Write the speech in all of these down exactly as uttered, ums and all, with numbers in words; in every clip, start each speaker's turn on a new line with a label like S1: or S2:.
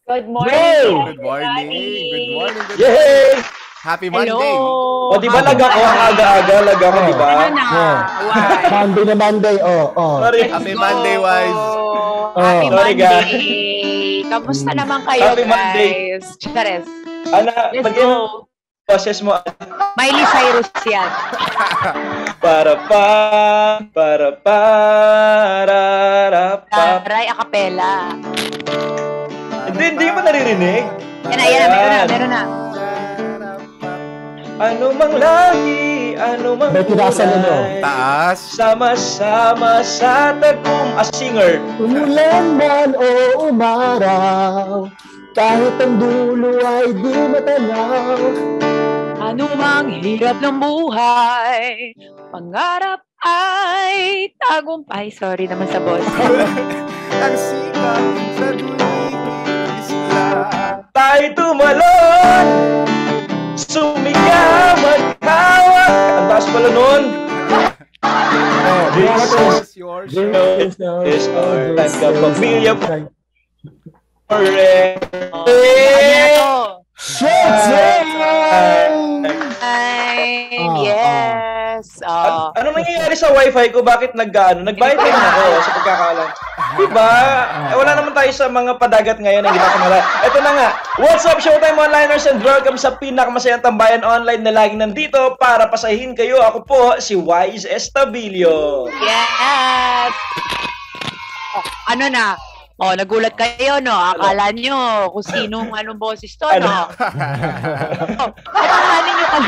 S1: Good morning.
S2: Good morning. Good morning. Good
S3: Yay!
S2: Happy Monday.
S1: Hello.
S3: O, di ba laga ko? Aga-aga, laga ko, di ba?
S1: Ano na? Why?
S4: Monday na Monday, oh, oh.
S3: Sorry.
S2: Happy Monday, Wise.
S1: Happy
S3: Oh. Sorry,
S1: Monday. Kamusta naman kayo,
S3: Happy Monday.
S1: guys? Chares.
S3: Ana,
S1: Let's
S3: bagyan
S1: go.
S3: boses mo.
S1: Miley Cyrus yan.
S3: Para pa, para para, pa.
S1: Taray, acapella.
S3: Hindi, hindi mo naririnig.
S1: Yan na, yan na. Meron na, meron na.
S3: Ano mang lahi, ano mang
S4: May tinaasan na, no?
S2: Taas.
S3: sama-sama sa tagum. A singer.
S4: Umulan man o umaraw, kahit ang dulo ay di matanaw.
S1: Ano mang hirap ng buhay, pangarap ay tagumpay. Sorry naman sa boss.
S2: Ang sikat sa duling isla.
S3: Tayo tumalon, sumigaw, maghawak. Ang taas pala nun.
S4: Oh,
S3: This
S2: This is yours.
S4: This
S3: is our time, kapamilya po. Correct.
S1: Ano na to?
S4: Showtime!
S1: Ay,
S4: Ah,
S1: yes. Oh.
S3: Ano nangyayari sa wifi ko? Bakit nag-ano? Nag-bayad na ako sa pagkakaalam. Diba? Eh, wala naman tayo sa mga padagat ngayon. Hindi na kamala. Ito na nga. What's up, Showtime Onliners, and welcome sa pinakamasayang tambayan online na laging nandito para pasahin kayo. Ako po, si Wise Estabilio.
S1: Yes! Oh, ano na? Oh, nagulat kayo, no? Akala nyo kung sinong anong boses to, no? Oh, samahan ninyo kami.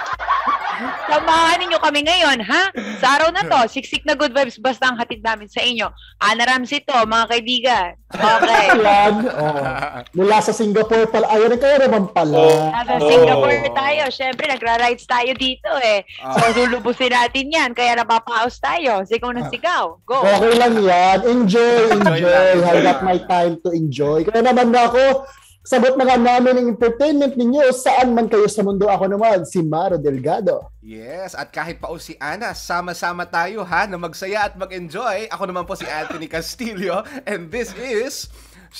S1: Samahan ninyo kami ngayon, ha? Sa araw na to, siksik na good vibes basta ang hatid namin sa inyo. Ana Ramsey to, mga kaibigan. Okay.
S4: Yan, oh. Mula sa Singapore pala. Ayun, kaya naman pala.
S3: Oh.
S1: Nasa
S3: Oh.
S1: Singapore tayo. Siyempre, nagra-rides tayo dito eh. So,
S2: Ah.
S1: lulubusin natin yan. Kaya napapaos tayo. Sigaw na sigaw. Go.
S4: Okay lang yan. Enjoy,
S2: Enjoy
S4: enjoy.
S2: lang.
S4: I got my time to enjoy. Kaya naman na ako, sagot na nga namin ang entertainment ninyo saan man kayo sa mundo. Ako naman, si Maro Delgado.
S2: Yes, at kahit pa o si Ana, sama-sama tayo ha na magsaya at mag-enjoy. Ako naman po si Anthony Castillo and this is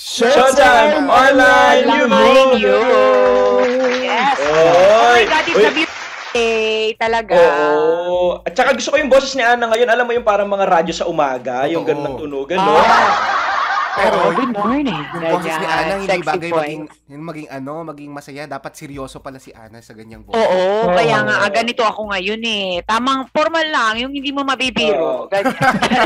S3: Showtime Online
S1: Online
S3: You!
S1: You. Yes. Oh my
S3: Oy.
S1: God, it's
S3: Oy.
S1: a beautiful day. Talaga.
S3: Oo. At saka gusto ko yung boses ni Ana ngayon. Alam mo yung parang mga radyo sa umaga. Yung
S2: Oo.
S3: ganun ng tunugan, no?
S1: Ah.
S2: Pero
S1: Oh, good morning.
S2: yung boses ni Ana hindi
S1: Sexy
S2: bagay
S1: voice.
S2: maging, yung maging ano, maging masaya. Dapat seryoso pala si Ana sa ganyang boses.
S1: Oo,
S4: Oo.
S1: kaya nga, ah, ganito ako ngayon eh. Tamang formal lang, yung hindi mo mabibiro.
S3: Oo.
S1: Ganyan.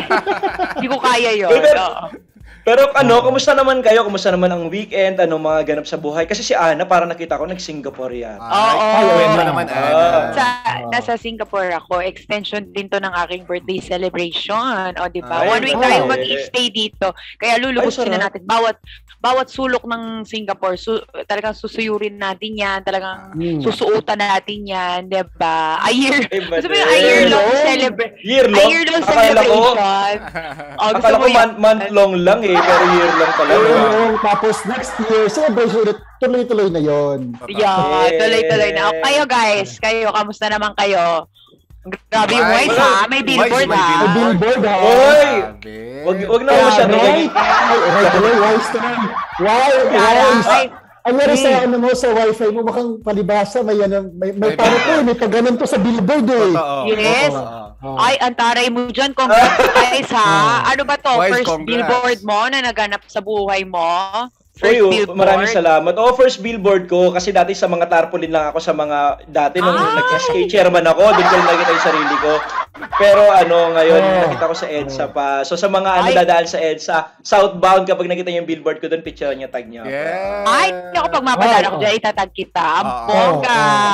S1: Hindi ko kaya yun.
S3: Pero-
S1: Oo.
S3: Pero ano, kumusta naman kayo? Kumusta naman ang weekend? Ano mga ganap sa buhay? Kasi si Ana, para nakita ko, nag-Singapore yan.
S1: Oo.
S2: Ay, kwento naman, Ana.
S1: Sa, nasa Singapore ako, extension din to ng aking birthday celebration. O, di ba?
S3: Ay,
S1: One week
S3: ay.
S1: tayo mag-stay dito. Kaya lulubusin
S3: Ay,
S1: na
S3: sarap.
S1: natin. Bawat bawat sulok ng Singapore, su, talagang susuyurin natin yan. Talagang
S4: Hmm.
S1: susuotan natin yan. Di ba? A year.
S3: Ay,
S1: Gusto mo
S3: bade.
S1: yung a year-long celebration.
S3: Year
S1: A
S3: long?
S1: year-long
S3: Akala ko,
S1: celebration. O, gusto
S3: akala
S1: mo
S3: ko
S1: yan?
S3: month, month long lang eh, pero year long pala.
S4: Ayun,
S3: no?
S4: yung tapos next year, celebration ulit, tuloy-tuloy na yon.
S1: Yeah,
S3: Eh.
S1: tuloy-tuloy na. O, kayo guys, kayo, kamusta naman kayo? Grabe yung
S2: Wise.
S1: voice ha, may billboard
S2: Wise, may
S1: ha.
S4: May billboard ha.
S3: Oy!
S2: Grabe.
S3: Wag, wag na masyado.
S4: Right? Ay, right, right, wise naman. Wow, wise.
S1: Ay,
S4: Ang meron sa ano mo sa wifi mo, mukhang palibasa, may ano, may, may
S2: May
S4: paano to, eh, may paganon to sa billboard eh.
S2: Totoo.
S1: Yes.
S2: Oo.
S1: Ay, ang taray mo dyan. Congrats guys ha. Ano ba to?
S2: Wise,
S1: First
S2: congrats.
S1: billboard mo na naganap sa buhay mo?
S3: Uy,
S1: First
S3: oh,
S1: billboard?
S3: maraming salamat. Oh, first billboard ko kasi dati sa mga tarpaulin lang ako sa mga dati nung
S1: Ay!
S3: nag-S K chairman ako, doon ko lang nakita yung sarili ko. Pero ano, ngayon
S4: Oh.
S3: nakita ko sa EDSA pa. So sa mga ano
S1: Ay!
S3: dadaan sa EDSA, southbound kapag nakita niyo yung billboard ko doon, picture niya, tag niya.
S2: Yes.
S1: Ay, hindi ako pag mapadala ko
S4: Oh,
S1: dyan, itatag kita. Ang
S4: Oh,
S1: bongga.
S4: oh.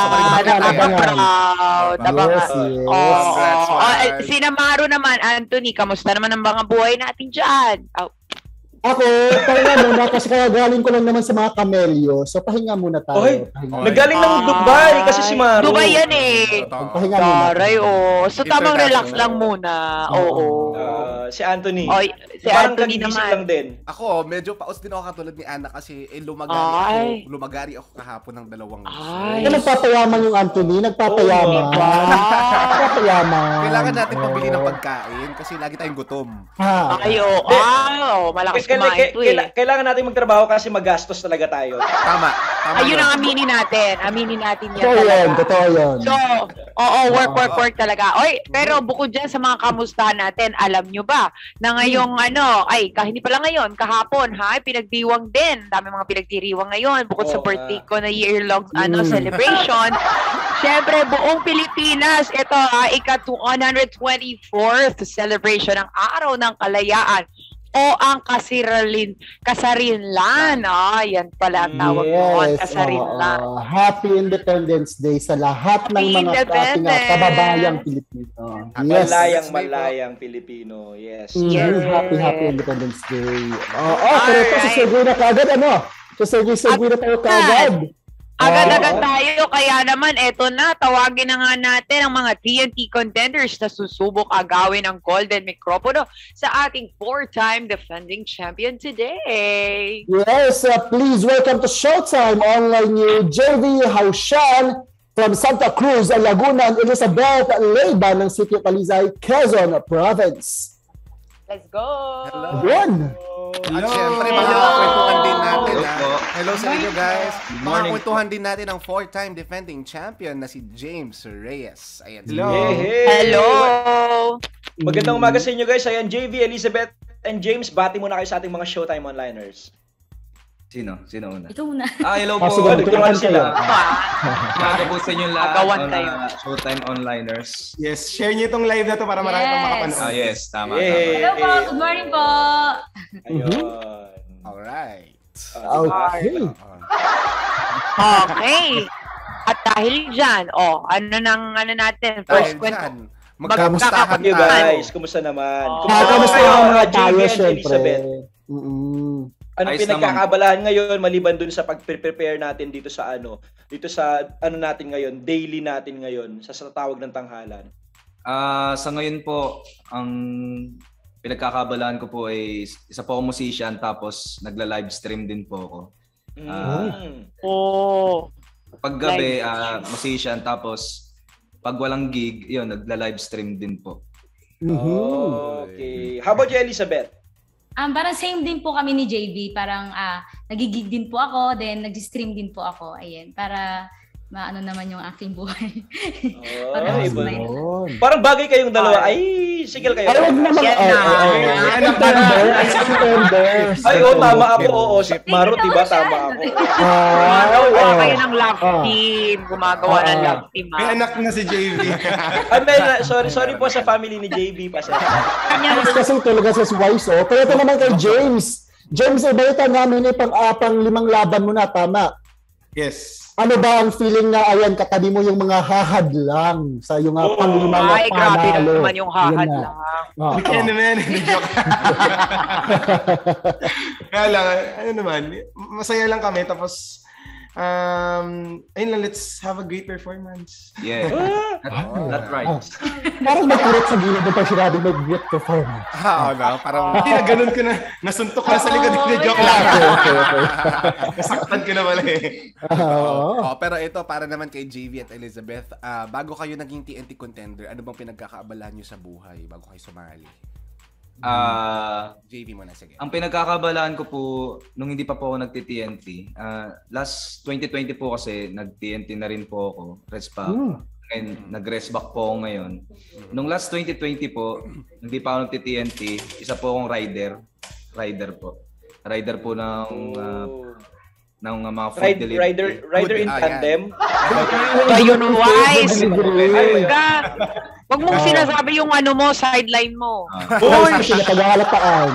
S1: Nakaka-proud.
S4: Yes,
S1: Abangan.
S4: yes.
S1: Oo.
S2: Congrats,
S1: Oh,
S2: Wise.
S1: eh, si Namaro naman, Anthony, kamusta naman ang mga buhay natin dyan? Oh,
S4: Ako, pahinga muna kasi kagaling ko lang naman sa mga kamelyo. So pahinga muna tayo.
S3: Oy,
S4: Pahinga.
S3: nagaling ng Dubai kasi si Maro.
S1: Dubai yan eh.
S2: Totoo.
S4: Pahinga muna.
S1: Taray, oh. So, tamang relax
S2: International.
S1: lang muna. Oo.
S3: Ah, si Anthony.
S1: Oy, Si
S3: Parang
S1: Anthony
S3: kagigising
S1: naman.
S3: lang din.
S2: Ako, medyo paos din ako katulad ni Ana kasi eh, lumagari
S1: Ay.
S2: ako. Lumagari ako kahapon ng dalawang
S1: Ay.
S4: Kaya nagpapayaman yung Anthony, nagpapayaman.
S3: Oo,
S1: diba?
S4: Nagpapayaman.
S2: Kailangan natin pabili ng pagkain kasi lagi tayong gutom.
S4: Ha.
S1: Ay, oo. Ah, malakas
S3: Kaila-
S1: kumain to
S3: kaila-
S1: eh.
S3: Kailangan natin magtrabaho kasi magastos talaga tayo.
S2: Tama. Tama
S1: Ayun
S2: yun.
S1: ang aminin natin. Aminin natin yan
S4: Totoo
S1: talaga.
S4: yun, totoo yun.
S1: So, oo, work, work, work talaga. Oy, pero bukod dyan sa mga kamustahan natin, alam nyo ba na ngayong ano, ay, kah- hindi pala ngayon, kahapon, ha, pinagdiwang din. Dami mga pinagdiriwang ngayon. Bukod sa
S3: Oo,
S1: birthday
S3: nga.
S1: ko na year-long ano,
S4: Mm.
S1: celebration. Siyempre, buong Pilipinas, ito ha, ika-one hundred twenty-fourth celebration ng Araw ng Kalayaan o ang kasiralin, kasarinlan. Ah, yan pala ang tawag noon,
S4: Yes,
S1: kasarinlan.
S4: oo. Happy Independence Day sa lahat ng
S1: Happy
S4: mga ating uh,
S1: Independence!
S4: kababayang Pilipino. Yes.
S3: Malayang malayang Pilipino. Yes.
S4: Mhm.
S1: Yes.
S4: Happy, happy Independence Day. Oo, pero ito,
S1: Alright.
S4: sasaguin na kagad, ano? Sasaguin na tayo kagad.
S1: Agad-agad
S4: Oo.
S1: tayo, kaya naman eto na, tawagin na nga natin ang mga T N T contenders na susubok agawin ng Golden Micropono sa ating four-time defending champion today.
S4: Yes, uh, please welcome to Showtime Online New J V Haushan from Santa Cruz, Laguna, and Elizabeth Leyba ng City of Talisay, Quezon Province.
S1: Let's go!
S2: Hello.
S4: Yun!
S2: At syempre, mga
S1: Hello.
S2: kwentuhan din natin.
S5: Hello
S2: ha?
S5: po.
S2: Hello sa inyo, guys. Mga
S5: morning
S2: kwentuhan din natin ang four-time defending champion na si James Reyes. Ayan.
S5: Hello.
S3: Hey, hey.
S1: Hello!
S3: Magandang umaga sa inyo guys. Ayan, J V, Elizabeth, and James. Bati muna kayo sa ating mga Showtime Onliners.
S5: Sino? Sino una?
S6: Ito muna.
S5: Ah, hello
S4: Ah,
S5: po.
S4: sige,
S3: nagturuan sila.
S5: Umaga po sa inyo lahat.
S1: Agawan
S5: mga
S1: tayo.
S5: Showtime Onliners.
S7: Yes, share niyo itong live na to para marami pang
S6: Yes.
S7: makapanood.
S5: Ah, yes. Tama,
S3: Hey.
S6: Hello po, good morning po.
S3: Ayun.
S2: Alright.
S3: Ah,
S4: Okay.
S1: Okay. At dahil dyan, oh, ano nang ano natin, first
S2: Dahil
S1: kwento.
S2: dyan, magkamustahan
S3: Thank you
S2: tayo.
S3: guys. Kumusta naman?
S1: Oh.
S3: Kumusta
S4: Kamusta
S3: kayo,
S4: naman
S3: ah, J V
S4: tayo,
S3: and
S4: syempre.
S3: Elizabeth?
S4: Mm-mm.
S3: Anong
S5: Ayos
S3: pinagkakabalahan ngayon maliban dun sa pag-prepare natin dito sa ano, dito sa ano natin ngayon, daily natin ngayon sa, sa tawag ng tanghalan?
S5: Ah, sa ngayon po, ang pinagkakabalaan ko po ay isa po ako musician tapos nagla-live stream din po ako.
S3: Mm.
S1: Oh.
S5: Pag gabi, ah, musician tapos pag walang gig, yun, nagla-live stream din po.
S4: Mhm.
S3: Okay. How about you, Elizabeth?
S6: Um, parang same din po kami ni J B. Parang ah, nagigig din po ako, then nag-stream din po ako. Ayan, para maano naman yung aking buhay.
S3: Oh,
S6: Parang
S3: iba.
S6: smile.
S4: Yun.
S3: Parang bagay kayong dalawa. Ay, sigil kayo.
S4: Ay, wag naman.
S1: Yan
S4: Ay,
S1: na.
S4: ay, ay.
S7: Ay, anak
S4: Contender. Ay, contender.
S3: Ay, oh, tama ako. Oo, sa Marot, diba? Tama ako.
S1: Gumagawa
S4: Ah,
S1: kayo ng love
S4: ah.
S1: team. Gumagawa ng
S4: Ah.
S1: love team.
S7: May
S1: ah.
S7: anak na si J V.
S3: Ay, men, sorry, sorry po sa family ni J B. Pasensya.
S4: Ayos kasi talaga sa wise, oh. Pero ito naman kay James. James, ibalita namin eh, pang, uh, pang limang laban mo na, tama.
S7: Yes.
S4: Ano ba ang feeling na, ayan, katabi mo yung mga hahad lang sa yung uh,
S3: Oo.
S4: panglimang na
S1: Ay, grabe
S4: panalo.
S1: naman yung hahad
S4: Yun na.
S1: lang.
S4: Oo.
S7: Kaya naman, joke. Kaya lang, ano naman, masaya lang kami. Tapos, um, ayun lang, let's have a great performance.
S5: Yeah. That, that right.
S4: Ah. Parang nagkurot sa gilid ng pag sinabing may great performance.
S2: Ah, no, parang
S7: Hindi na ganun ko na, nasuntok na sa likod. Hindi, joke lang.
S4: Okay, okay, okay.
S7: Nasaktan ko na pala eh.
S4: Oo.
S2: Oh, pero ito para naman kay J V at Elizabeth, ah, bago kayo naging T N T contender, ano bang pinagkakaabalahan niyo sa buhay bago kayo sumali?
S5: Ah,
S2: J V mo na, sige.
S5: ang pinagkakabalaan ko po nung hindi pa po ako nagti-T N T, ah, last twenty twenty po kasi nag-T N T na rin po ako, rest pa.
S4: Hmm.
S5: Ngayon, nag-rest back po ako ngayon. Nung last twenty twenty po, hindi pa ako nagti-T N T, isa po akong rider. Rider po. Rider po ng ah, ng uh, mga food
S3: Ride,
S5: delivery.
S3: rider, rider in
S2: Ah, yan.
S3: tandem.
S1: Ayun, wise.
S4: Delivery.
S1: Ka. Huwag mong sinasabi yung ano mo, sideline mo.
S5: Ah,
S4: Uy, sila pag-aalataan.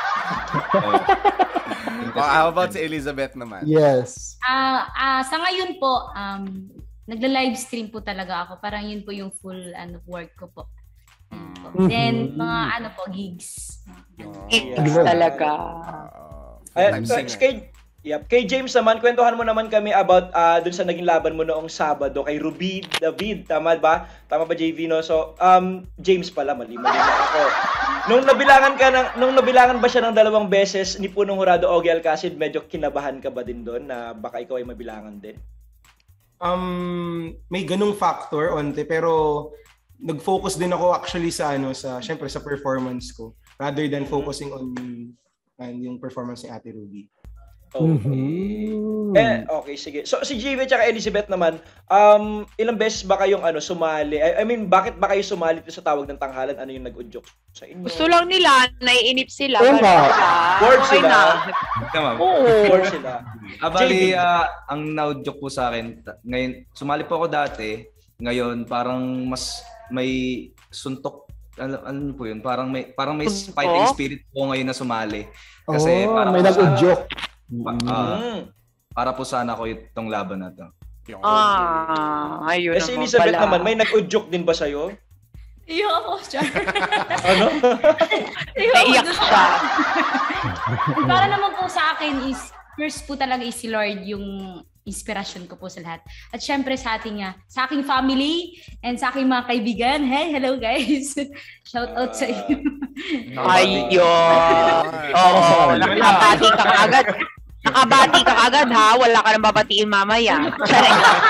S2: Oh, how about si Elizabeth naman?
S4: Yes.
S6: Ah, ah, sa ngayon po, um, nagla-live stream po talaga ako. Parang yun po yung full ano work ko po. Yun po. Then, mga ano po, gigs.
S2: Oh,
S1: Gigs talaga.
S2: uh,
S3: Ay,
S2: full-time
S3: uh,
S2: singer.
S3: kay, Yep. Kay James naman, kwentuhan mo naman kami about uh, dun sa naging laban mo noong Sabado kay Ruby David. Tama ba? Tama ba, J V, no? So, um, James pala, mali-mali na ako. Nung nabilangan ka ng, nung nabilangan ba siya ng dalawang beses ni punong hurado Ogie Alcacid, medyo kinabahan ka ba din doon na baka ikaw ay mabilangan din?
S7: Um, may ganung factor onte, pero nag-focus din ako actually sa ano sa syempre sa performance ko rather than focusing on, on yung performance ni Ate Ruby.
S3: Okay.
S4: Mhm.
S3: Eh, okay, sige. So si J V at Elizabeth naman, um, ilang beses ba kayong ano sumali? I, I mean, bakit ba kayo sumali sa tawag ng tanghalan? Ano yung nag-udyok sa inyo?
S1: Gusto lang nila, naiinip sila.
S4: Oo nga.
S3: Bored
S1: Okay
S3: sila.
S1: na.
S5: Tama.
S1: Oo.
S3: Or sila.
S5: Ah, bali, ah, ang naudyok po sa akin, ta- ngayon, sumali po ako dati, ngayon parang mas may suntok, ano, ano po yun, parang may, parang may
S1: Suntok?
S5: fighting spirit po ngayon na sumali. Kasi
S4: Oh,
S5: parang
S4: may nag-udyok.
S5: Pa- ah,
S3: Mm.
S5: para po sana ako itong laban na to.
S1: Ah, ayun
S3: Eh, si
S1: naman
S3: Elizabeth
S1: pala.
S3: naman, may nag-udyok din ba sa'yo?
S6: Iyo ako, Char.
S3: Ano?
S6: Iyo ako
S1: Naiyak
S6: dun.
S1: siya.
S6: Para naman po sa akin is, first po talaga is si Lord yung inspirasyon ko po sa lahat. At syempre sa ating, uh, sa aking family and sa aking mga kaibigan. Hey, hello guys. Shout out sa inyo.
S1: Ayun. Oo, nakabati ka agad. Nakabati ka agad ha, wala ka nang babatiin mamaya. Charot lang.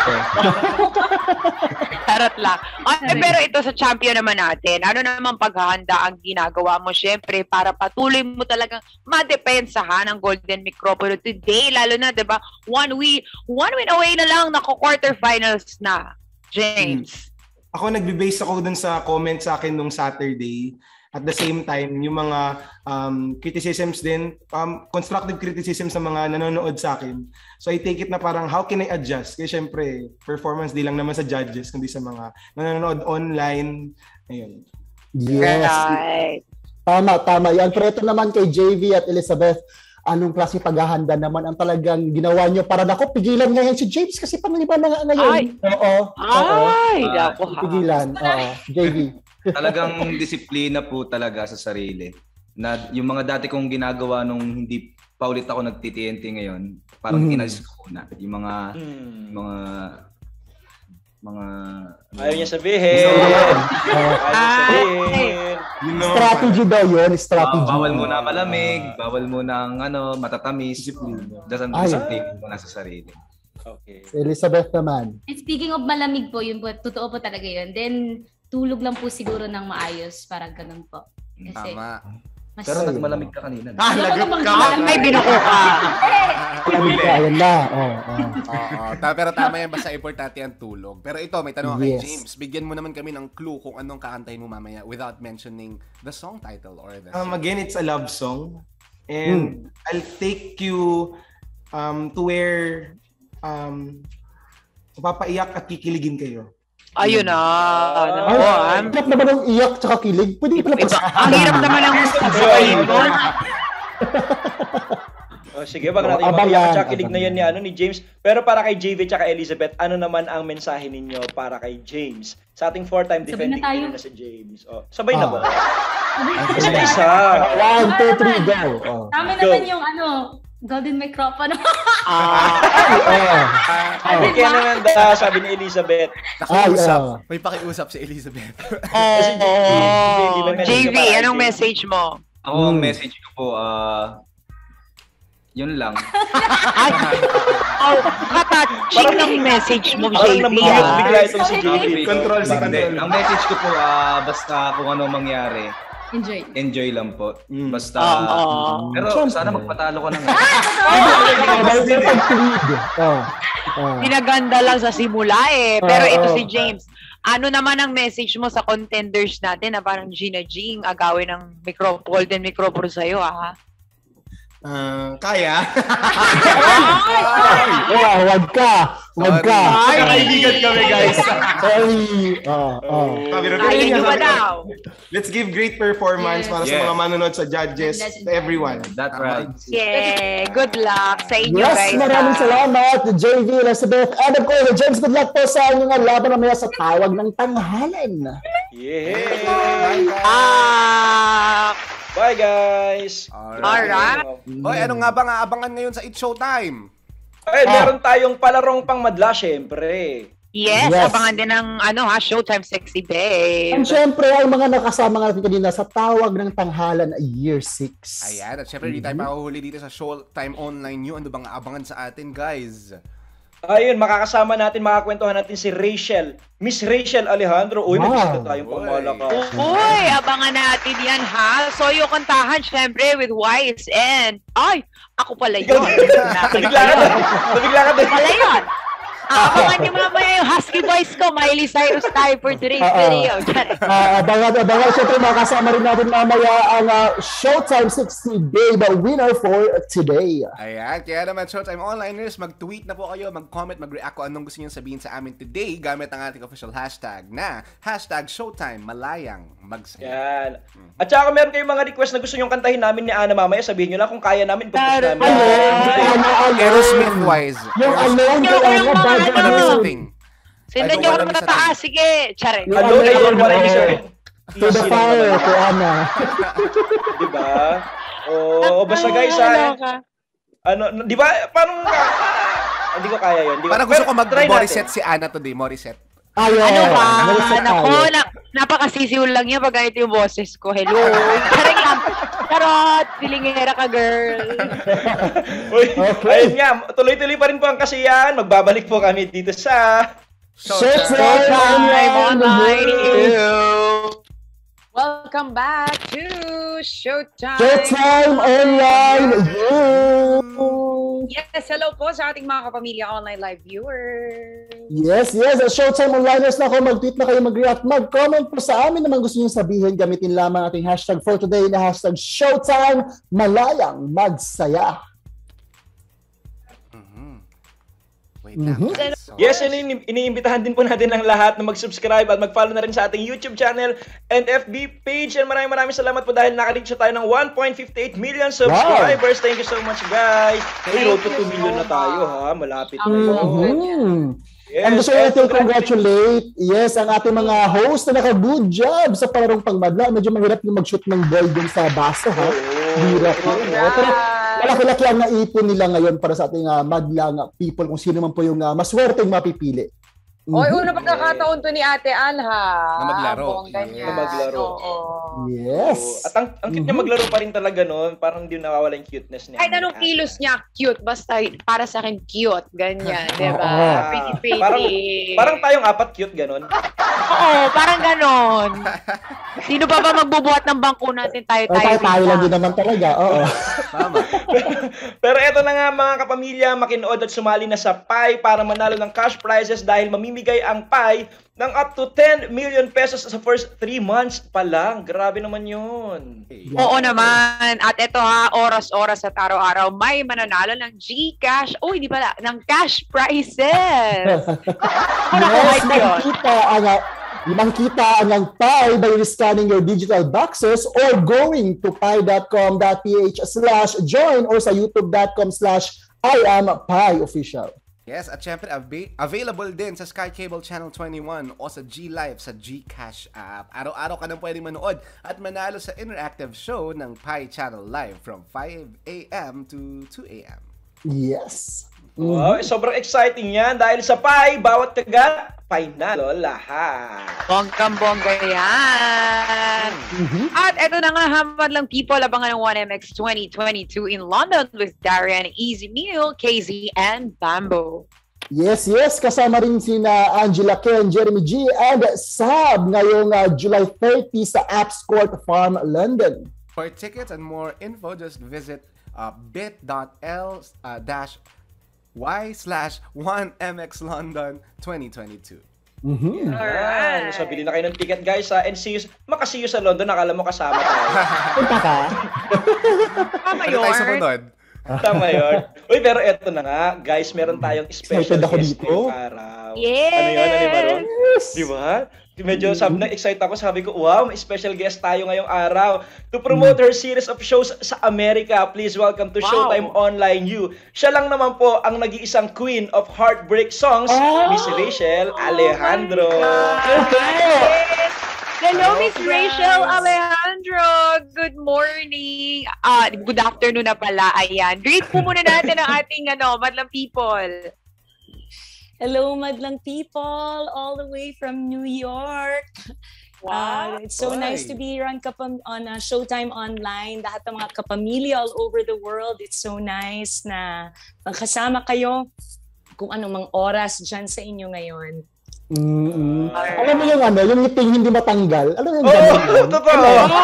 S1: Charot lang. Ay, pero ito sa champion naman natin, ano naman paghahanda ang ginagawa mo syempre para patuloy mo talagang madepensahan ang Golden Microphone today, lalo na 'di ba? One week, one win away na lang, nako quarterfinals na. James.
S7: Ako nagbe-base ako dun sa comment sa akin nung Saturday. At the same time, yung mga um, criticisms din, um, constructive criticisms sa mga nanonood sa akin. So I take it na parang how can I adjust? Kasi syempre, performance di lang naman sa judges, kundi sa mga nanonood online. Ayun.
S4: Yes.
S1: Right.
S4: Tama, tama. Yan. Pero ito naman kay J V at Elizabeth, anong klase paghahanda naman ang talagang ginawa nyo para nako, pigilan ngayon si James kasi pangliba na nga ngayon.
S1: Ay.
S4: Oo. Oo.
S1: Ay,
S5: Ah,
S1: dako ha.
S4: Pigilan. Oo. J V.
S5: Talagang disiplina po talaga sa sarili. Na yung mga dati kong ginagawa nung hindi pa ulit ako nag-T T N T ngayon, parang
S4: Mhm.
S5: inalis ko na. Yung mga
S3: Hmm.
S5: mga mga
S3: Ayaw niya sabihin.
S4: Oo.
S3: Ayaw niya sabihin.
S7: Yun naman
S4: Strategy daw yun.
S5: Ah,
S4: Strategy.
S5: bawal muna malamig, bawal muna ang ano, matatamis. Dasan
S4: Ay.
S5: discipline muna sa sarili.
S3: Okay.
S4: Si Elizabeth naman.
S6: And speaking of malamig po, yun po, totoo po talaga yun. Then, tulog lang po siguro ng maayos, parang ganun po. Kasi,
S2: Tama.
S6: mas...
S5: Pero nagmalamig ka kanina.
S7: Ah, lagot ka.
S1: Ay, binuko ka.
S4: Alam ka, ayan na. Oo. oo.
S2: Oo, ta- pero tama yan, basta importante ang tulog. Pero ito, may tanong ako kay
S4: Yes.
S2: James. Bigyan mo naman kami ng clue kung anong kakantahin mo mamaya without mentioning the song title or the
S7: Um, again, it's a love song. And I'll take you um, to where um, papaiyak at kikiligin kayo.
S1: Ayun na. Ano,
S4: Ay,
S1: ah.
S4: hirap naman ang iyak tsaka kilig. Pwede pala
S1: Iba,
S4: pa.
S1: ang hirap naman ang sasabihin mo.
S3: O sige, wag natin
S4: Oh,
S3: yung
S4: abangan,
S3: mga kilig na yan ni,
S4: abangan.
S3: ano, ni James. Pero para kay J V at Elizabeth, ano naman ang mensahe ninyo para kay James? Sa ating four-time
S6: Sabay
S3: defending
S6: na tayo.
S3: winner na si James. O, sabay na
S4: Ah.
S3: ba? Isa-isa.
S4: One, two, three, go. Oh.
S6: Tama
S3: Go.
S6: naman yung ano, golden microphone.
S1: Ah,
S4: Oh.
S3: Ay, kaya naman da, sabi ni Elizabeth.
S2: Nakiusap.
S4: Ay, ah.
S2: May pakiusap si Elizabeth.
S3: Kasi J V,
S1: oh,
S3: may
S1: J
S3: message
S1: V,
S3: ka para kay
S1: anong
S3: James.
S1: message mo?
S5: Ako, ang message ko po, ah, yun lang.
S1: Ay, oh, katouching ng message mo,
S3: Parang
S1: J V.
S3: namumulot
S1: ah.
S3: bigla itong si J V.
S7: Control si
S5: Hindi.
S7: control.
S5: Ang message ko po, ah, basta kung ano mangyari,
S6: Enjoy.
S5: enjoy lang po.
S7: Mm.
S5: Basta,
S1: Oo.
S5: pero
S4: Siyempre.
S5: sana magpatalo ko na nga.
S4: May pag-kilig. Oh. Oh.
S1: Pinaganda lang sa simula eh. Pero
S4: Oo.
S1: ito si James. Ano naman ang message mo sa contenders natin na parang Gina G, agawin ng micro, golden microphone sa'yo, ah?
S7: Ah, kaya?
S4: Yeah, wag ka. Wag ka.
S7: Ay, kaibigan kami, guys.
S4: Sorry. Oh, oh.
S7: Sabi rin,
S1: Kailan
S7: sabi
S1: ba
S7: ko,
S1: daw?
S7: let's give great performance para sa
S5: Yes.
S7: mga manonood, sa judges, to everyone.
S5: That's right.
S1: Yeah, good luck sa inyo
S4: Yes,
S1: guys.
S4: maraming
S1: ah.
S4: salamat, J V, Elizabeth, and of course, James, good luck po sa inyong laban mamaya sa tawag ng tanghalan.
S3: Yeah.
S1: Ah,
S3: Bye, guys!
S1: Alright.
S2: Hoy, ano nga ba nga abangan ngayon sa It's Showtime?
S3: Ay, meron tayong palarong pangmadla, syempre.
S1: Yes,
S4: Yes.
S1: abangan din ng ano ha, Showtime Sexy Babe.
S4: And syempre, ang mga nakasama natin kanina sa tawag ng tanghalan ay Year six.
S2: Ayan, at syempre hindi tayo mahuhuli dito sa Showtime Online New. Ano bang abangan sa atin, guys?
S3: Ayun, makakasama natin, makakwentuhan natin si Rachel. Miss Rachel Alejandro. Uy, may
S4: Wow.
S3: bisita tayong pamalakas.
S1: Uy, abangan natin yan ha. So yung kantahan syempre with Wise and ay, ako pala yun.
S3: Nabigla ka doon. Nabigla ka doon.
S1: Pala yun. Abangan niyo mamaya yung husky voice ko, Miley Cyrus tayo for today's
S4: Oo.
S1: video.
S4: Uh, abangan, abangan. Siyempre, makasama rin natin mamaya ang uh, Showtime sixty Babe winner for today.
S2: Ayan, kaya naman Showtime Onliners, mag-tweet na po kayo, mag-comment, mag-react kung anong gusto nyo sabihin sa amin today gamit ang ating official hashtag na hashtag Showtime Malayang Magsaya.
S3: Yan. At saka meron kayong mga request na gusto nyong kantahin namin ni Ana mamaya, sabihin nyo lang kung kaya namin. Pupunta namin.
S4: Alone,
S2: Aerosmith wise.
S4: Yung alone,
S1: Yung-
S4: kaya
S1: yung
S4: nga,
S1: mga
S4: bago
S1: ano.
S4: na.
S2: Thing.
S1: Sindan
S2: Ay,
S1: niyo ako
S2: wala
S1: ng
S2: sa
S1: matataas.
S2: tabi.
S1: Sige, tsare.
S4: Yung
S3: Alone,
S4: alone,
S3: ayun, wala yung sir.
S4: To the fire, to Ana.
S3: Diba? Oo, basta guys, ha, ano, di ba, parang, ah, hindi ko kaya yun. Di ba?
S2: Parang gusto
S3: Pero
S2: ko
S3: try
S2: mag-Morissette
S3: natin.
S2: si Ana today, Morissette.
S4: Ayun.
S1: Ano ba?
S4: Nalisit
S1: Nako,
S4: tayo.
S1: na, napakasisiw lang yan pag ganito yung boses ko. Hello. Charot lang. Charot. Pilingera ka, girl.
S3: Uy,
S4: Okay.
S3: ayun nga, tuloy-tuloy pa rin po ang kasiyahan. Magbabalik po kami dito sa...
S4: Showtime
S1: Online, online.
S4: Online.
S1: Welcome back to Showtime.
S4: Showtime Online.
S1: Yes, hello po sa ating mga kapamilya online live viewers.
S4: Yes, yes. At Showtime Onliners na ako. Mag-tweet na kayo, mag-react, mag-comment po sa amin naman gusto nyo sabihin. Gamitin lamang ating hashtag for today na hashtag Showtime Malayang Magsaya.
S2: Wait lang.
S4: Mhm.
S2: guys. So,
S3: Yes, and ini- iniimbitahan din po natin ang lahat na mag-subscribe at mag-follow na rin sa ating YouTube channel and F B page. And maraming maraming salamat po dahil nakareach tayo ng one point five eight million subscribers. Thank you so much, guys. Hey, road to two million na tayo, ha? Malapit na yun.
S4: Mhm.
S3: Yes,
S4: And gusto
S3: yes,
S4: natin congratulate, yes, ang ating mga host na naka-good job sa palarong pangmadla. Medyo mahirap yung mag-shoot ng boy dun sa baso, ha? Hirap yun. eh. Pero malaki-laki ang naipon nila ngayon para sa ating uh, madlang people kung sino man po yung uh, maswerteng mapipili.
S1: Oy, una pagkakataon to ni Ate Ann, ha?
S2: Na maglaro.
S1: Bongga
S2: Yes.
S1: niya.
S3: Na maglaro.
S1: Oo.
S4: Yes.
S3: Oo. At ang, ang cute niya maglaro pa rin talaga noon. Parang hindi nawawala yung cuteness niya.
S1: Kahit anong kilos niya, cute. Basta para sa akin, cute. Ganyan, di ba?
S4: Oo.
S1: Pretty, pretty.
S3: Parang, parang tayong apat cute, ganon.
S1: Oo, parang ganon. Sino pa ba magbubuhat ng bangko natin? Tayo,
S4: O,
S1: tayo.
S4: tayo, tayo lang din naman talaga. Oo.
S2: Tama.
S3: Pero eto na nga mga kapamilya, makinood at sumali na sa Pi para manalo ng cash prizes dahil mamimigay ang Pi ng up to ten million pesos sa first three months pa lang. Grabe naman yun.
S1: Oo naman. At ito ha, oras-oras at araw-araw, may mananalo ng GCash. Oh, hindi pala. Ng cash prizes. Ano ko
S4: Yes,
S1: hype yun?
S4: makikita ang uh, makikita ang Pi by scanning your digital boxes or going to pi.com.ph slash join or sa youtube.com slash I am Pi official.
S2: Yes, at syempre av- available din sa Sky Cable Channel twenty-one o sa G Live sa GCash app. Araw-araw ka nang pwedeng manood at manalo sa interactive show ng Pi Channel Live from five a.m. to two a.m.
S4: Yes.
S3: Wow, sobrang exciting yan dahil sa Pi, bawat kagat, panalo lahat.
S1: Bonggang-bongga yan. At eto na nga, hamad lang people, abangan ng one M X twenty twenty-two in London with Darian, Easy Meal, K Z, and Bamboo.
S4: Yes, yes. Kasama rin sina Angela Ken, Jeremy G, and Sab ngayong uh, July thirtieth sa Apps Court Farm, London.
S2: For tickets and more info, just visit uh, bit.l uh, dash y slash 1mx London twenty twenty-two.
S4: Mhm.
S3: Alright. So, bili na kayo ng ticket, guys, ha? And see you, makasi you sa London, nakala mo kasama tayo.
S4: Punta ka.
S1: Tama
S2: Ano tayo
S1: yun.
S2: sumunod?
S3: Tama yun. Uy, pero eto na nga, guys, meron tayong special
S4: Excited ako
S3: guest
S4: dito.
S3: ngayong araw.
S1: Yes!
S3: Ano yun? Ano ba ron? Di ba? Medyo sabi na excited ako, sabi ko, wow, may special guest tayo ngayong araw to promote her series of shows sa Amerika. Please welcome to
S1: Wow.
S3: Showtime Online U. Siya lang naman po ang nag-iisang queen of heartbreak songs,
S4: Oh.
S3: Miss Rachel Alejandro.
S1: Yes! Hello, Miss Rachel Alejandro. Good morning. Ah, good afternoon na pala. Ayan. Greet po muna natin ang ating ano, madlang people.
S8: Hello, madlang people, all the way from New York.
S1: Wow.
S8: Uh, it's so
S2: Oy.
S8: nice to be here on, Kapam- on uh, Showtime Online. Lahat ng mga kapamilya all over the world. It's so nice na magkasama kayo kung anong mga oras dyan sa inyo ngayon.
S4: Mm-mm. Alam mo yung ano, yung ngiting hindi matanggal. Alam mo yung
S3: Oo,
S4: ganun?
S3: totoo.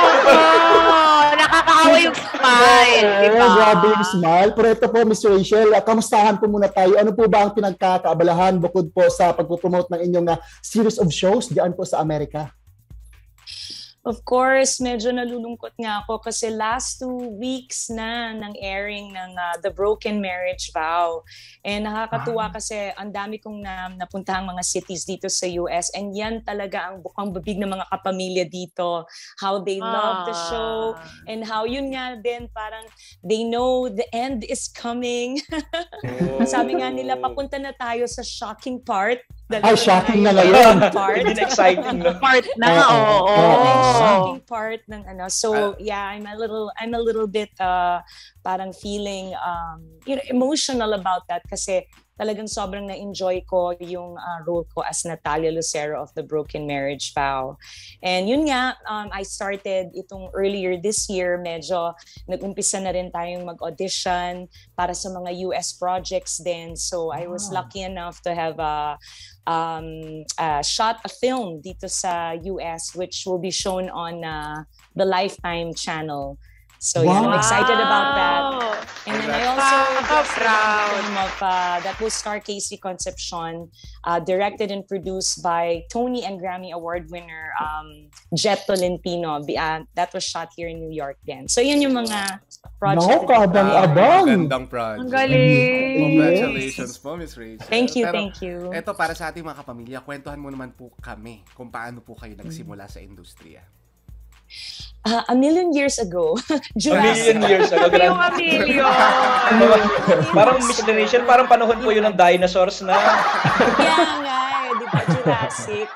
S1: Oh, nakakaawa yung smile.
S4: Eh,
S1: Diba?
S4: grabe yung smile. Pero ito po, Miss Rachel, ah, kamustahan po muna tayo. Ano po ba ang pinagkakaabalahan bukod po sa pagpupromote ng inyong uh, series of shows diyan po sa Amerika?
S8: Of course, medyo nalulungkot nga ako kasi last two weeks na ng airing ng uh, The Broken Marriage Vow. And nakakatuwa kasi ang dami kong na, napuntahang mga cities dito sa U S and yan talaga ang bukang bibig ng mga kapamilya dito. How they love the show and how yun nga din parang they know the end is coming. Sabi nga nila, papunta na tayo sa shocking part.
S4: Ay, shocking na ngayon.
S8: Part.
S3: Hindi na exciting, no?
S1: Part na, oo.
S4: Oo.
S1: Oh,
S8: Shocking part ng ano. So yeah, I'm a little I'm a little bit uh parang feeling um you know emotional about that kasi talagang sobrang na-enjoy ko yung uh, role ko as Natalia Lucero of The Broken Marriage Vow. And yun nga, um, I started itong earlier this year, medyo nag-umpisa na rin tayong mag-audition para sa mga U S projects din. So I was lucky enough to have a um, uh, shot a film dito sa U S which will be shown on uh, the Lifetime channel. So yeah, I'm excited about that. And then I also just
S1: proud.
S8: film of uh, that was star Casey Concepcion, uh, directed and produced by Tony and Grammy Award winner um, Jet Tolentino. Uh, that was shot here in New York then. So yun yung mga projects.
S4: No, kaabang-abang.
S2: Gandang project.
S1: Ang galing.
S2: Congratulations po, Miss Rachel.
S8: Thank you,
S2: Pero,
S8: thank you.
S2: Ito, para sa ating mga kapamilya, kwentuhan mo naman po kami kung paano po kayo nagsimula sa industriya.
S8: Uh, a million years ago,
S3: A
S8: Jurassic.
S3: million years ago.
S1: Yung
S3: Grand-
S1: a million.
S3: Parang Miss Generation, parang panahon po yun ng dinosaurs na.
S8: Kaya nga eh, di ba, Jurassic?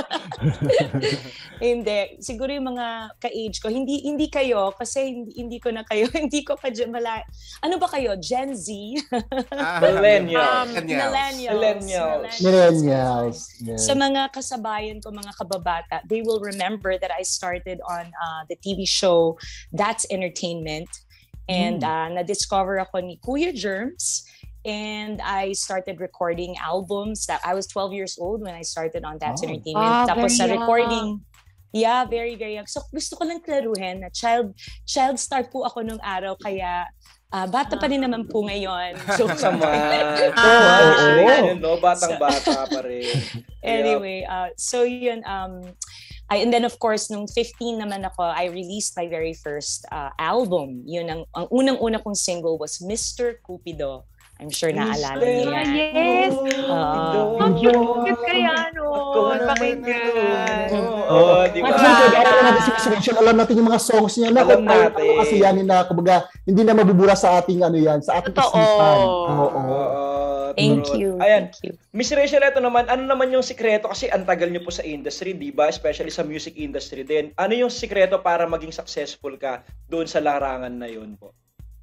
S8: Hindi. Siguro yung mga ka-age ko, hindi hindi kayo, kasi hindi, hindi ko na kayo, hindi ko pa dyan mala... Ano ba kayo? Gen Z?
S2: Ah,
S3: Millennials.
S2: Millennials.
S8: Millennials.
S3: Millennials.
S4: Millennials. Yes.
S8: Sa mga kasabayan ko, mga kababata, they will remember that I started on uh, the T V show That's Entertainment. And uh, na-discover ako ni Kuya Germs. And I started recording albums. That I was twelve years old when I started on That's
S4: Oh.
S8: Entertainment.
S1: Ah,
S8: Tapos
S1: very
S8: sa
S1: young.
S8: recording, yeah, very, very young. So gusto ko lang klaruhin na child, child star po ako nung araw. Kaya uh, bata pa rin naman po ngayon. So,
S3: Sama.
S8: Ah.
S3: Oo. No, batang-bata pa rin.
S8: anyway, uh, so yun, um, I, and then of course, nung fifteen naman ako, I released my very first uh, album. Yun, ang, ang unang-una kong single was Mister Cupido. I'm sure naalala niyo
S1: Ah,
S8: yan.
S1: yes.
S8: Uh,
S1: Ang cute kaya nun. Pakinggan.
S3: Oo, di ba?
S4: Actually, kaya alam natin si Miss Rachel, alam natin yung mga songs niya na
S3: Alam
S4: kung paano
S3: natin.
S4: kasi yan na kumbaga hindi na mabubura sa ating ano yan, sa ating
S1: Totoo.
S4: isipan. Oo.
S3: Oo.
S8: Thank
S3: true.
S8: you.
S3: Ayan.
S8: Thank you.
S3: Miss Rachel, ito naman, ano naman yung sikreto? Kasi ang tagal niyo po sa industry, di ba? Especially sa music industry din. Ano yung sikreto para maging successful ka doon sa larangan na yun po?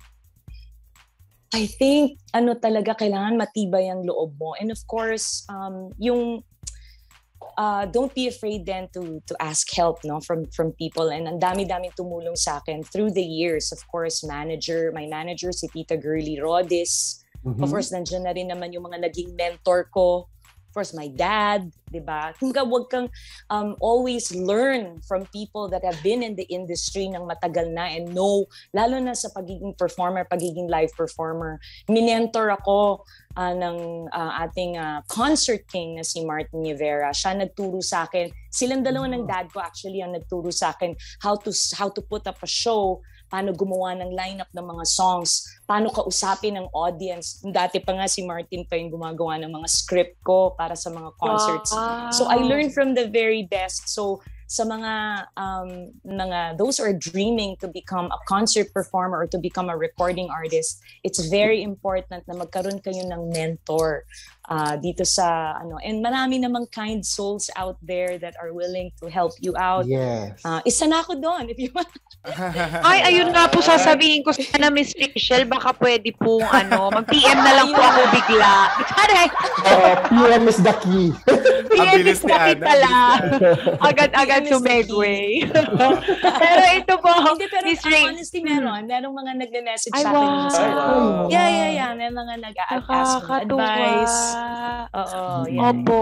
S8: I think ano talaga kailangan matibay ang loob mo. And of course, um yung uh don't be afraid then to to ask help no from from people, and ang dami-daming tumulong sa akin through the years. Of course, manager, my manager si Tita Girly Rodis.
S4: Mhm.
S8: Of course, nandiyan na rin naman yung mga naging mentor ko. Of course, my dad, di ba? Kumbaga, huwag kang um, always learn from people that have been in the industry ng matagal na and know, lalo na sa pagiging performer, pagiging live performer. Minentor ako uh, ng uh, ating uh, concert king na si Martin Rivera. Siya nagturo sa akin. Silang dalawa ng dad ko actually ang nagturo sa akin how to how to put up a show, paano gumawa ng lineup ng mga songs, paano kausapin ng audience. Dati pa nga si Martin pa yung gumagawa ng mga script ko para sa mga concerts.
S1: Wow.
S8: So I learned from the very best. So sa mga um, mga those who are dreaming to become a concert performer or to become a recording artist, it's very important na magkaroon kayo ng mentor uh, dito sa ano. And marami namang kind souls out there that are willing to help you out.
S4: Yes.
S8: Uh, isa na ako doon if you want.
S1: Ay, ayun nga po sasabihin ko sana, Miss Rachel, baka pwede pong ano, mag-P M na lang po ako bigla. Aray!
S4: Uh, P M is the key.
S1: P M is the key pala. Agad-agad sumegway. Pero ito po,
S8: Hindi, pero
S1: Miss
S8: uh,
S1: Ray.
S8: honestly, meron. Merong mga nag-message
S1: Ay,
S8: sa akin.
S1: wow.
S8: minsan.
S4: wow.
S8: Yeah, yeah, yeah. May mga nag-ask ng
S1: Nakakatuwa.
S8: advice. Oo, yeah.
S1: Opo,